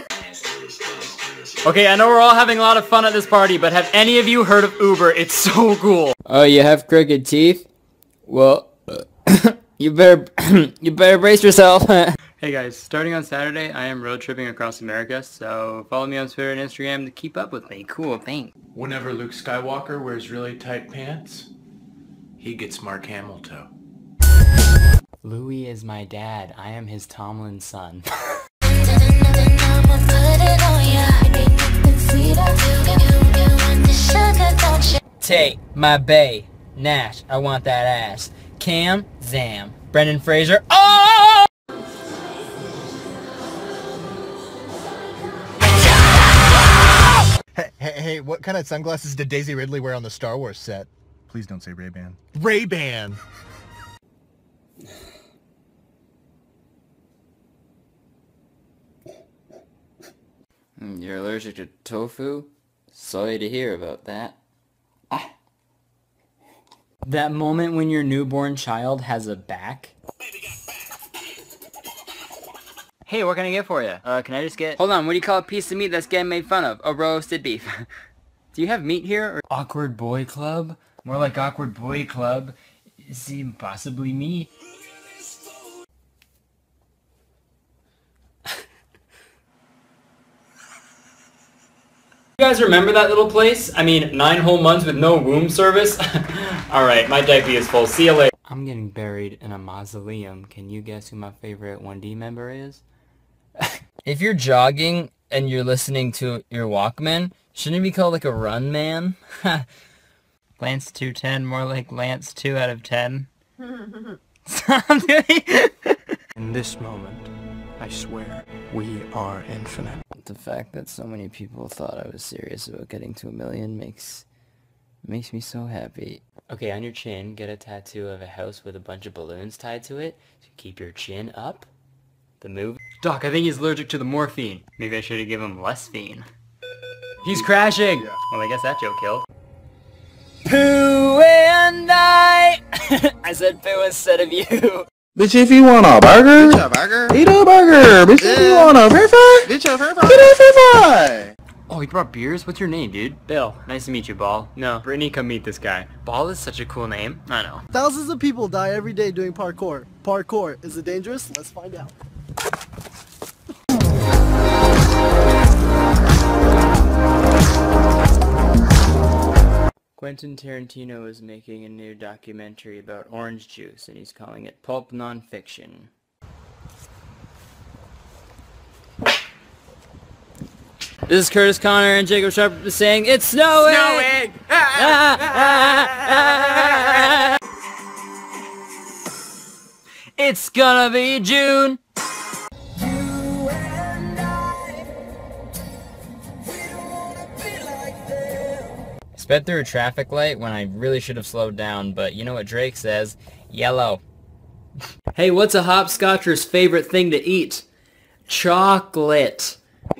Okay, I know we're all having a lot of fun at this party, but have any of you heard of Uber? It's so cool. Oh, you have crooked teeth? Well, you better brace yourself. Hey guys, starting on Saturday, I am road tripping across America, so follow me on Twitter and Instagram to keep up with me. Cool, thanks. Whenever Luke Skywalker wears really tight pants, he gets Mark Hamill toe. Louis is my dad. I am his Tomlin's son. Tay, my bae. Nash, I want that ass. Cam, Zam. Brendan Fraser. Oh! Hey, what kind of sunglasses did Daisy Ridley wear on the Star Wars set? Please don't say Ray-Ban. Ray-Ban! You're allergic to tofu? Sorry to hear about that. Ah. That moment when your newborn child has a back? Hey, what can I get for you? Can I just get... Hold on, what do you call a piece of meat that's getting made fun of? A roasted beef. Do you have meat here? Or... Awkward boy club? More like awkward boy club. Is it possibly me? You guys remember that little place? I mean, 9 whole months with no room service? Alright, my diaper is full. See you later. I'm getting buried in a mausoleum. Can you guess who my favorite 1D member is? If you're jogging and you're listening to your Walkman, shouldn't it be called like a run man? Lance 210, more like Lance 2 out of 10. In this moment, I swear, we are infinite. The fact that so many people thought I was serious about getting to 1 million makes me so happy. Okay, on your chin, get a tattoo of a house with a bunch of balloons tied to it to keep your chin up. The move. Doc, I think he's allergic to the morphine. Maybe I should have given him less fiend. He's crashing! Yeah. Well, I guess that joke killed. Pooh and I! I said poo instead of you. Bitch, if you want a burger, eat a burger. Bitch, if you want a french fry, get a french fry. Oh, you brought beers? What's your name, dude? Bill. Nice to meet you, Ball. No, Brittany, come meet this guy. Ball is such a cool name. I know. Thousands of people die every day doing parkour. Parkour, is it dangerous? Let's find out. Quentin Tarantino is making a new documentary about orange juice, and he's calling it pulp nonfiction. This is Kurtis Connor and Jacob Sharp saying, "It's snowing! Snowing! It's gonna be June!" Sped through a traffic light when I really should have slowed down, but you know what Drake says? Yellow. Hey, what's a hopscotcher's favorite thing to eat? Chocolate.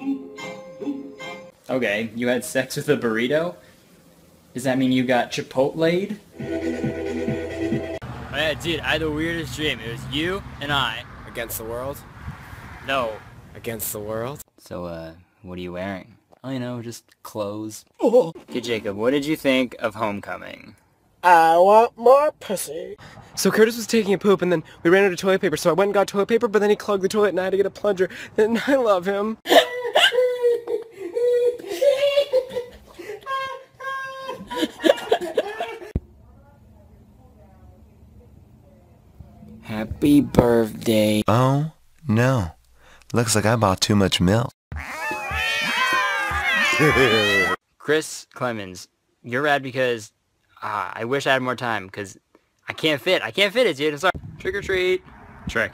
Okay, you had sex with a burrito? Does that mean you got Chipotle'd? Oh yeah, dude, I had the weirdest dream. It was you and I. Against the world? No. Against the world? So, what are you wearing? Oh, you know, just clothes. Oh. Okay, Jacob, what did you think of Homecoming? I want more pussy. So Kurtis was taking a poop and then we ran out of toilet paper, so I went and got toilet paper, but then he clogged the toilet and I had to get a plunger. And I love him. Happy birthday. Oh, no. Looks like I bought too much milk. Chris Clemens, you're rad because I wish I had more time because I can't fit it, dude. I'm sorry. Trick or treat. Trick.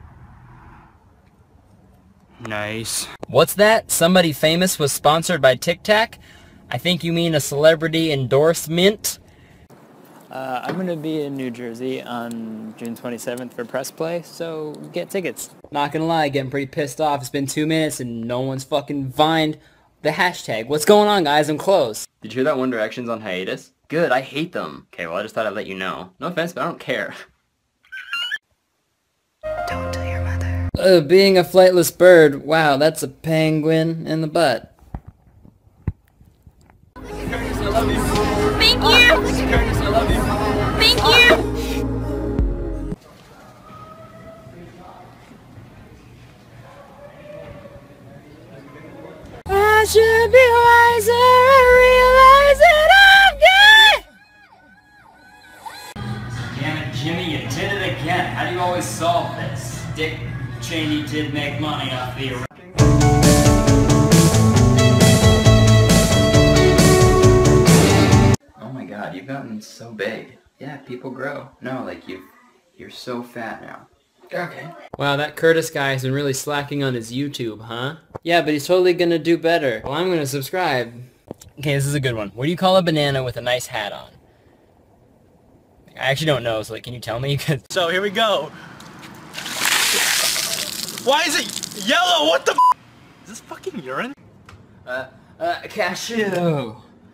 Nice. What's that? Somebody famous was sponsored by Tic Tac? I think you mean a celebrity endorsement. I'm going to be in New Jersey on June 27th for press play, so get tickets. Not going to lie, getting pretty pissed off. It's been 2 minutes and no one's fucking vined the hashtag. What's going on, guys? I'm close. Did you hear that One Direction's on hiatus? Good, I hate them. Okay, well, I just thought I'd let you know. No offense, but I don't care. Don't tell your mother. Being a flightless bird, wow, that's a penguin in the butt. Thank you! Kurtis, I love you. Thank you! I should be wiser, I realize that I'm good! Damn it, Jimmy, you did it again. How do you always solve this? Dick Cheney did make money off the arrest. Oh my god, you've gotten so big. Yeah, people grow. No, like you're so fat now. Okay. Wow, that Kurtis guy has been really slacking on his YouTube, huh? Yeah, but he's totally gonna do better. Well, I'm gonna subscribe. Okay, this is a good one. What do you call a banana with a nice hat on? I actually don't know, so like, can you tell me? So here we go. Why is it yellow? What the f? Is this fucking urine? Cashew.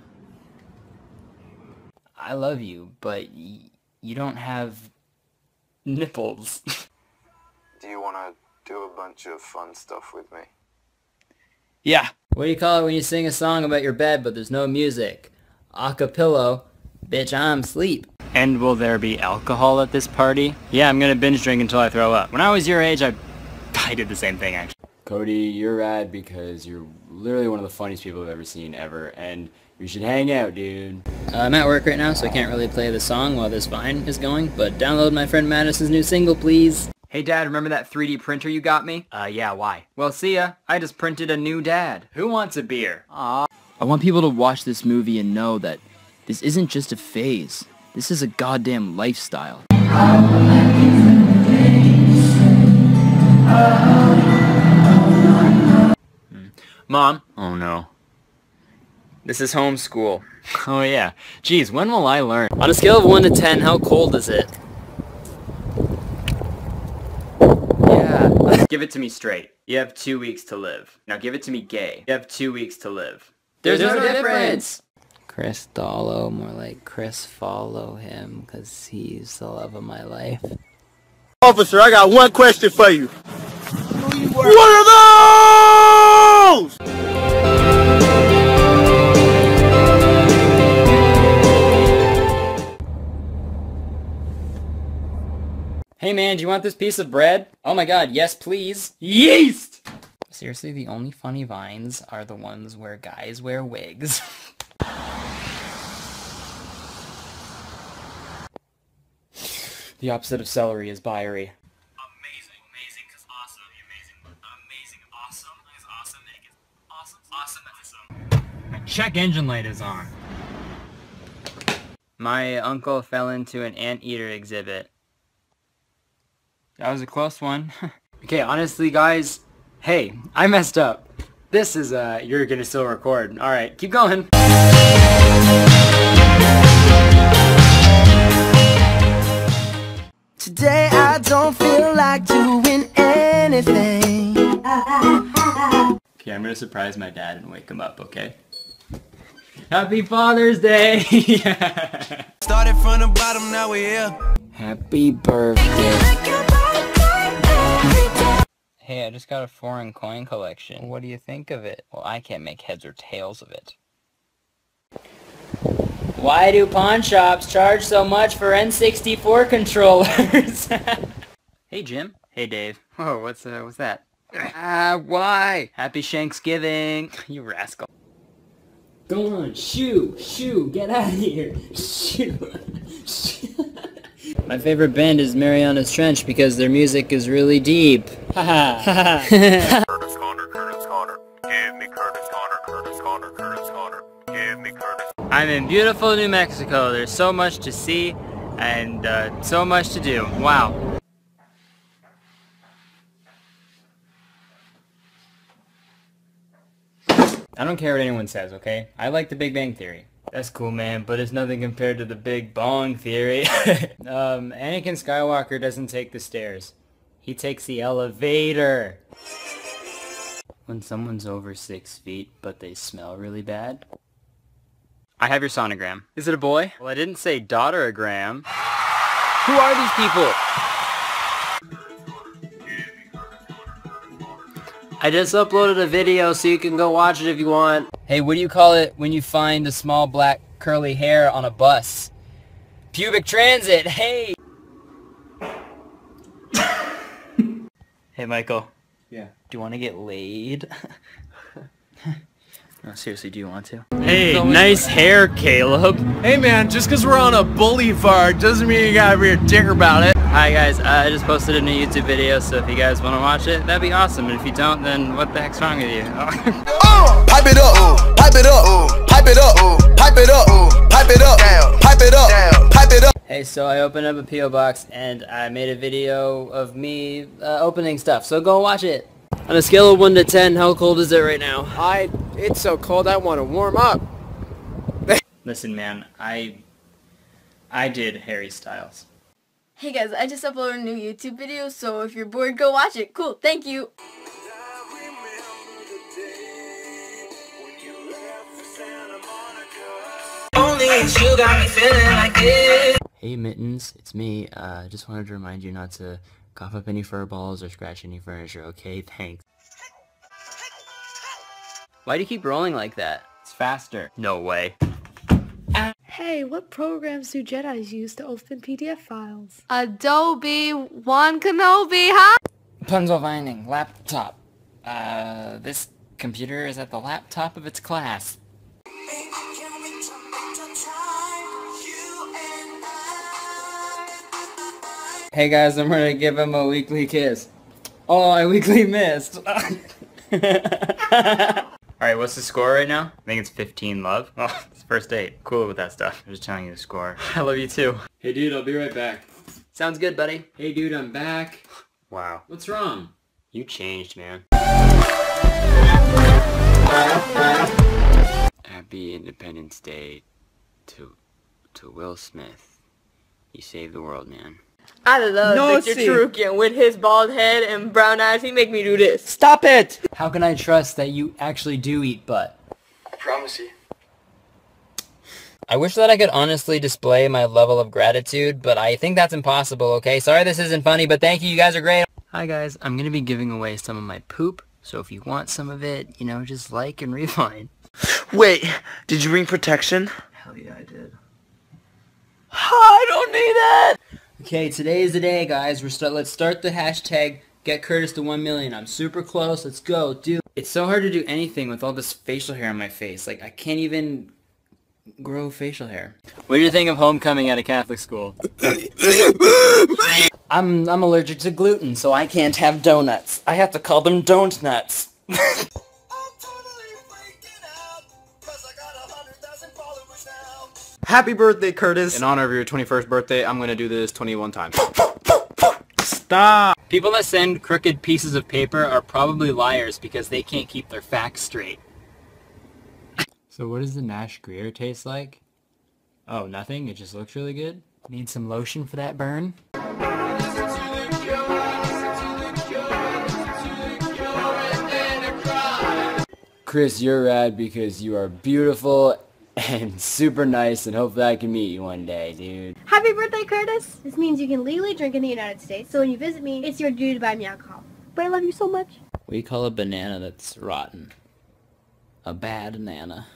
I love you, but you don't have nipples. Do you want to do a bunch of fun stuff with me? Yeah. What do you call it when you sing a song about your bed but there's no music? Acapillo. Bitch, I'm asleep. And will there be alcohol at this party? Yeah, I'm gonna binge drink until I throw up. When I was your age, I did the same thing, actually. Cody, you're rad because you're literally one of the funniest people I've ever seen ever, and we should hang out, dude. I'm at work right now, so I can't really play the song while this Vine is going, but download my friend Madison's new single, please. Hey Dad, remember that 3D printer you got me? Yeah, why? Well, see ya. I just printed a new dad. Who wants a beer? Aw. I want people to watch this movie and know that this isn't just a phase. This is a goddamn lifestyle. Mom? Oh no. This is homeschool. Oh yeah. Geez, when will I learn? On a scale of 1 to 10, how cold is it? Yeah. Give it to me straight. You have 2 weeks to live. Now give it to me gay. You have 2 weeks to live. There's no difference! Chris Dollo, more like Chris follow him, cause he's the love of my life. Officer, I got one question for you. What are those? Hey man, do you want this piece of bread? Oh my god, yes please. Yeast! Seriously, the only funny vines are the ones where guys wear wigs. The opposite of celery is byery. My check engine light is on. My uncle fell into an anteater exhibit. That was a close one. Okay, honestly guys, hey, I messed up. This is, you're gonna still record. Alright, keep going. Today I don't feel like doing anything. Okay, I'm gonna surprise my dad and wake him up, okay? Happy Father's Day! Started from the bottom, now we're here. Happy birthday. Hey, I just got a foreign coin collection. What do you think of it? Well, I can't make heads or tails of it. Why do pawn shops charge so much for N64 controllers? Hey, Jim. Hey, Dave. Whoa, what's that? Why? Happy Shanksgiving. You rascal. Go on, shoo, get out of here. Shoo. My favorite band is Mariana's Trench because their music is really deep. Haha. Kurtis Conner, Kurtis Conner. Give me Kurtis Conner, Kurtis Conner, Kurtis Conner. Give me Kurtis. I'm in beautiful New Mexico. There's so much to see and so much to do. Wow. I don't care what anyone says, okay? I like the Big Bang Theory. That's cool, man, but it's nothing compared to the Big Bong Theory. Anakin Skywalker doesn't take the stairs. He takes the elevator. When someone's over 6 feet, but they smell really bad. I have your sonogram. Is it a boy? Well, I didn't say daughter-a-gram. Who are these people? I just uploaded a video so you can go watch it if you want. Hey, what do you call it when you find a small black curly hair on a bus? Pubic transit, hey! Hey, Michael. Yeah. Do you want to get laid? No, seriously, do you want to? Hey, nice hair, Caleb. Hey man, just because we're on a boulevard doesn't mean you gotta be a dick about it. Hi guys, I just posted a new YouTube video, so if you guys want to watch it, that'd be awesome. And if you don't, then what the heck's wrong with you? Pipe it up, pipe it up, pipe it up, pipe it up, pipe it up, pipe it up, pipe it up. Hey, so I opened up a P.O. box and I made a video of me opening stuff, so go watch it. On a scale of 1 to 10, how cold is it right now? It's so cold I want to warm up. Listen, man, I did Harry Styles. Hey guys, I just uploaded a new YouTube video, so if you're bored, go watch it. Cool, thank you. Only you got me feeling like this. Hey Mittens, it's me. Just wanted to remind you not to cough up any fur balls or scratch any furniture, okay? Thanks. Why do you keep rolling like that? It's faster. No way. Hey, what programs do Jedis use to open PDF files? Adobe, One Kenobi, huh? Pencil binding, laptop. This computer is at the laptop of its class. Hey guys, I'm gonna give him a weekly kiss. Oh, I weekly missed. Alright, what's the score right now? I think it's 15 love. Oh, it's first date. Cool with that stuff. I'm just telling you the score. I love you too. Hey dude, I'll be right back. Sounds good, buddy. Hey dude, I'm back. Wow. What's wrong? You changed, man. Happy Independence Day to Will Smith. You saved the world, man. I love Victor Cherukian with his bald head and brown eyes. He make me do this. Stop it! How can I trust that you actually do eat butt? I promise you. I wish that I could honestly display my level of gratitude, but I think that's impossible, okay? Sorry this isn't funny, but thank you, you guys are great. Hi guys, I'm gonna be giving away some of my poop, so if you want some of it, you know, just like and rewind. Wait, did you bring protection? Hell yeah, I did. I don't need that! Okay, today is the day, guys. Let's start the hashtag Get Kurtis to 1 million. I'm super close. Let's go, dude. It's so hard to do anything with all this facial hair on my face. Like, I can't even grow facial hair. What do you think of homecoming at a Catholic school? I'm allergic to gluten, so I can't have donuts. I have to call them don't nuts. Happy birthday, Kurtis! In honor of your 21st birthday, I'm gonna do this 21 times. Stop! People that send crooked pieces of paper are probably liars because they can't keep their facts straight. So what does the Nash Greer taste like? Oh, nothing? It just looks really good? Need some lotion for that burn? Chris, you're rad because you are beautiful and super nice, and hopefully I can meet you one day, dude. Happy birthday, Kurtis! This means you can legally drink in the United States, so when you visit me, it's your duty to buy me alcohol. But I love you so much. What do you call a banana that's rotten? A bad nana.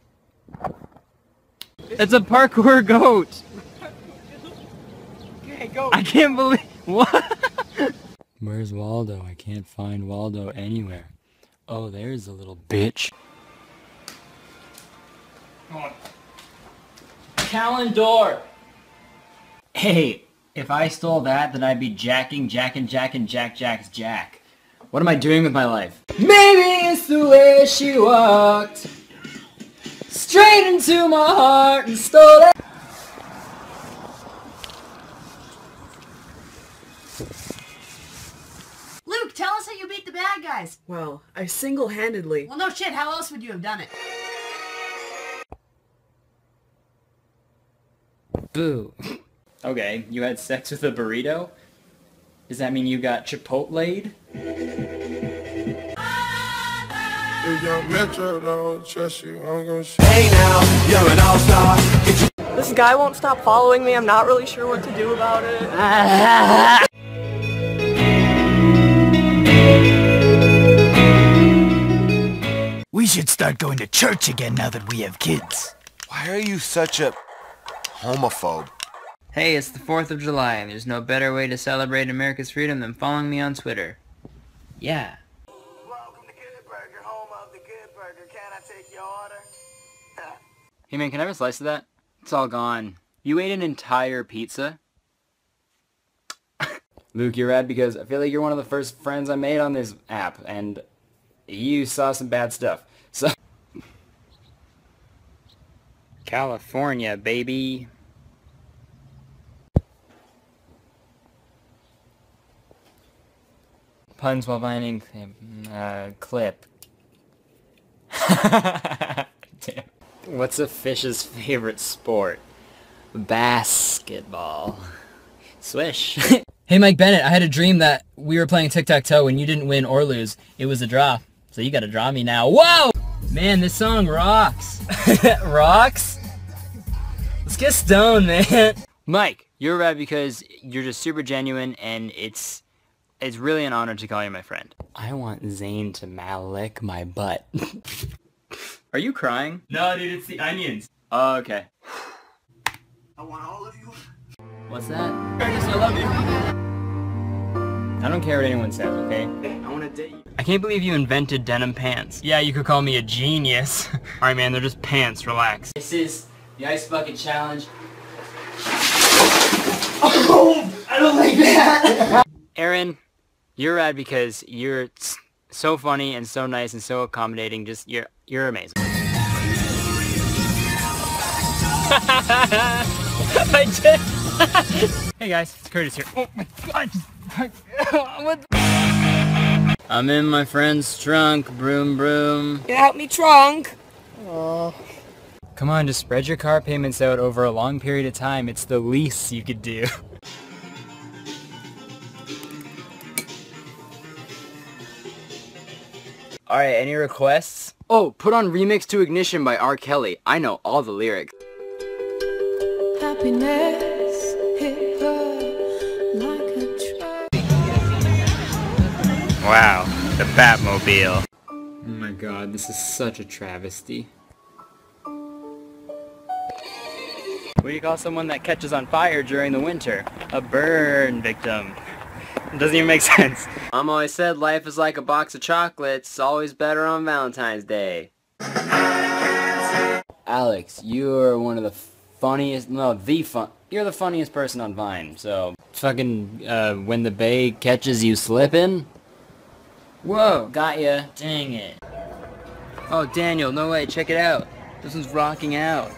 It's a parkour goat! Okay, go. I can't believe... What? Where's Waldo? I can't find Waldo anywhere. Oh, there's a little bitch. Come on. Calendar! Hey, if I stole that, then I'd be jacking Jack Jack's Jack. What am I doing with my life? Maybe it's the way she walked straight into my heart and stole it. Luke, tell us how you beat the bad guys. Well, I single-handedly... Well, no shit, how else would you have done it? Boo. Okay, you had sex with a burrito? Does that mean you got Chipotle'd? Hey now, you're an all-star. This guy won't stop following me. I'm not really sure what to do about it. We should start going to church again now that we have kids. Why are you such a homophobe? Hey, it's the 4th of July, and there's no better way to celebrate America's freedom than following me on Twitter. Yeah. Welcome to Good Burger, home of the Good Burger. Can I take your order? Hey man, can I have a slice of that? It's all gone. You ate an entire pizza? Luke, you're rad because I feel like you're one of the first friends I made on this app, and you saw some bad stuff. So... California, baby. Puns while vining clip. Damn. What's a fish's favorite sport? Basketball. Swish. Hey Mike Bennett, I had a dream that we were playing tic-tac-toe and you didn't win or lose. It was a draw. So you gotta draw me now. Whoa! Man, this song rocks. Rocks? Let's get stoned, man. Mike, you're rad because you're just super genuine and it's really an honor to call you my friend. I want Zane to lick my butt. Are you crying? No, dude, it's the onions. Oh, okay. I want all of you. What's that? Curtis, I love you. I don't care what anyone says, okay? I want to date you. I can't believe you invented denim pants. Yeah, you could call me a genius. Alright, man, they're just pants. Relax. This is the Ice Bucket Challenge. Oh, I don't like that! Aaron, you're rad because you're so funny and so nice and so accommodating. Just, you're amazing. I did. Hey guys, it's Kurtis here. Oh my god! What? I'm in my friend's trunk, broom broom. Get out me trunk! Aww. Come on, just spread your car payments out over a long period of time. It's the least you could do. Alright, any requests? Oh, put on Remix to Ignition by R. Kelly. I know all the lyrics. happiness hit her like a train. Wow, the Batmobile. Oh my god, this is such a travesty. What do you call someone that catches on fire during the winter? A burn victim. It doesn't even make sense. Mom always said life is like a box of chocolates, always better on Valentine's Day. Alex, you're one of the funniest, you're the funniest person on Vine, so fucking, when the bay catches you slipping? Whoa, got ya. Dang it. Oh, Daniel, no way, check it out. This one's rocking out.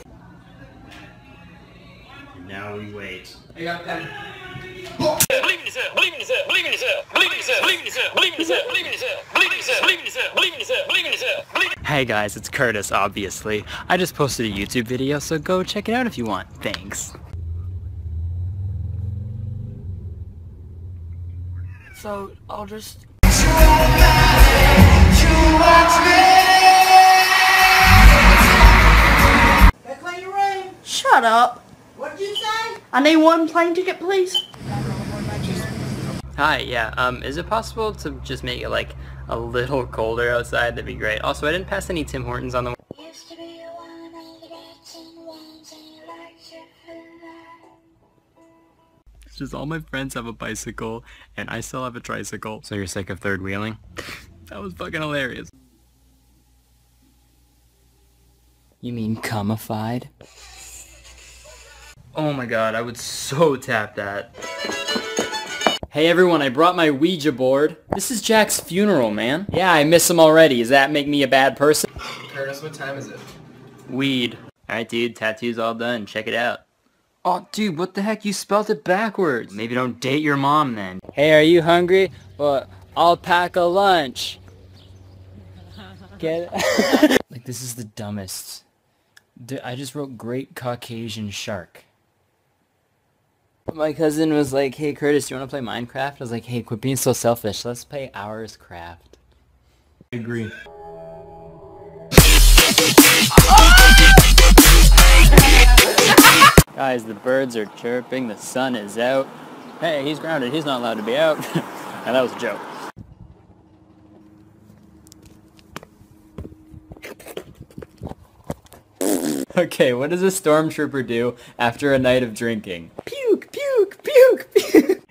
And now we wait. I got pen. Believe in yourself, believe in yourself, believe in yourself, believe in yourself, believe in yourself, believe in yourself, believe in yourself, believe in yourself, believe in yourself, believe in yourself, believe in yourself, believe in yourself. Hey guys, it's Kurtis, obviously. I just posted a YouTube video, so go check it out if you want. Thanks. So I'll just... Shut up. What'd you say? I need one plane ticket, please. Hi, yeah, is it possible to just make it like a little colder outside? That'd be great. Also, I didn't pass any Tim Hortons on the way. It's just all my friends have a bicycle, and I still have a tricycle. So you're sick of third wheeling? That was fucking hilarious. You mean cummified? Oh my god, I would so tap that. Hey everyone, I brought my Ouija board. This is Jack's funeral, man. Yeah, I miss him already. Does that make me a bad person? Curtis, what time is it? Weed. Alright dude, tattoo's all done. Check it out. Oh dude, what the heck? You spelled it backwards. Maybe don't date your mom then. Hey, are you hungry? Well, I'll pack a lunch. Get it? Like, this is the dumbest. I just wrote Great Caucasian Shark. My cousin was like, hey Curtis, do you want to play Minecraft? I was like, hey, quit being so selfish. Let's play Hours Craft. I agree. Guys, the birds are chirping, the sun is out. Hey, he's grounded, he's not allowed to be out. And that was a joke. Okay, what does a stormtrooper do after a night of drinking? Puke, puke, puke, puke.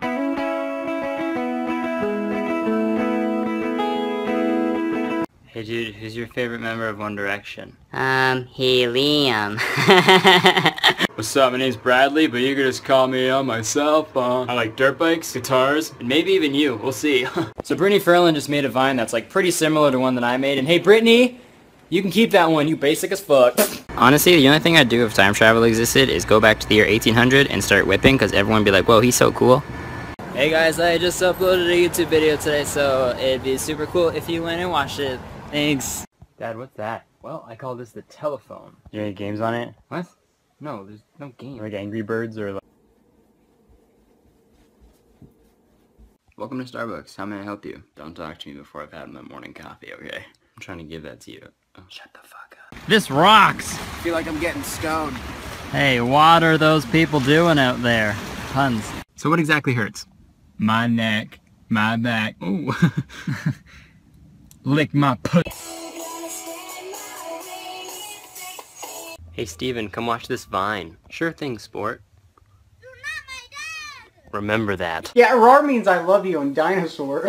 Hey dude, who's your favorite member of One Direction? Helium. What's up, my name's Bradley, but you can just call me on my cell phone. I like dirt bikes, guitars, and maybe even you, we'll see. So Brittany Ferlin just made a Vine that's like pretty similar to one that I made, and hey Brittany, you can keep that one, you basic as fuck. Honestly, the only thing I'd do if time travel existed is go back to the year 1800 and start whipping, because everyone would be like, whoa, he's so cool. Hey guys, I just uploaded a YouTube video today, so it'd be super cool if you went and watched it. Thanks. Dad, what's that? Well, I call this the telephone. Is there any games on it? What? No, there's no game. Like Angry Birds or like... Welcome to Starbucks. How may I help you? Don't talk to me before I've had my morning coffee, okay? I'm trying to give that to you. Oh, shut the fuck up. This rocks! I feel like I'm getting stoned. Hey, what are those people doing out there? Puns. So what exactly hurts? My neck, my back. Ooh. Lick my put. Hey Steven, come watch this Vine. Sure thing, sport. Remember that. Yeah, roar means I love you in dinosaur.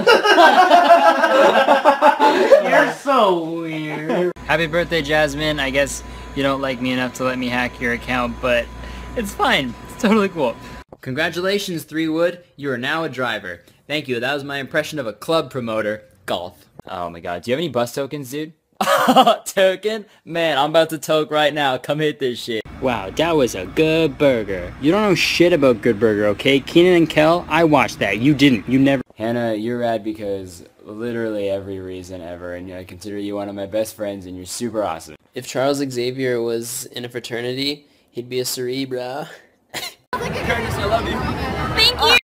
You're so weird. Happy birthday, Jasmine. I guess you don't like me enough to let me hack your account, but it's fine. It's totally cool. Congratulations, 3Wood. You are now a driver. Thank you. That was my impression of a club promoter. Golf. Oh my god. Do you have any bus tokens, dude? Token? Man, I'm about to toke right now. Come hit this shit. Wow, that was a good burger. You don't know shit about Good Burger, okay? Keenan and Kel, I watched that. You didn't. You never... Hannah, you're rad because literally every reason ever, and I consider you one of my best friends, and you're super awesome. If Charles Xavier was in a fraternity, he'd be a cerebra. Curtis, I love you.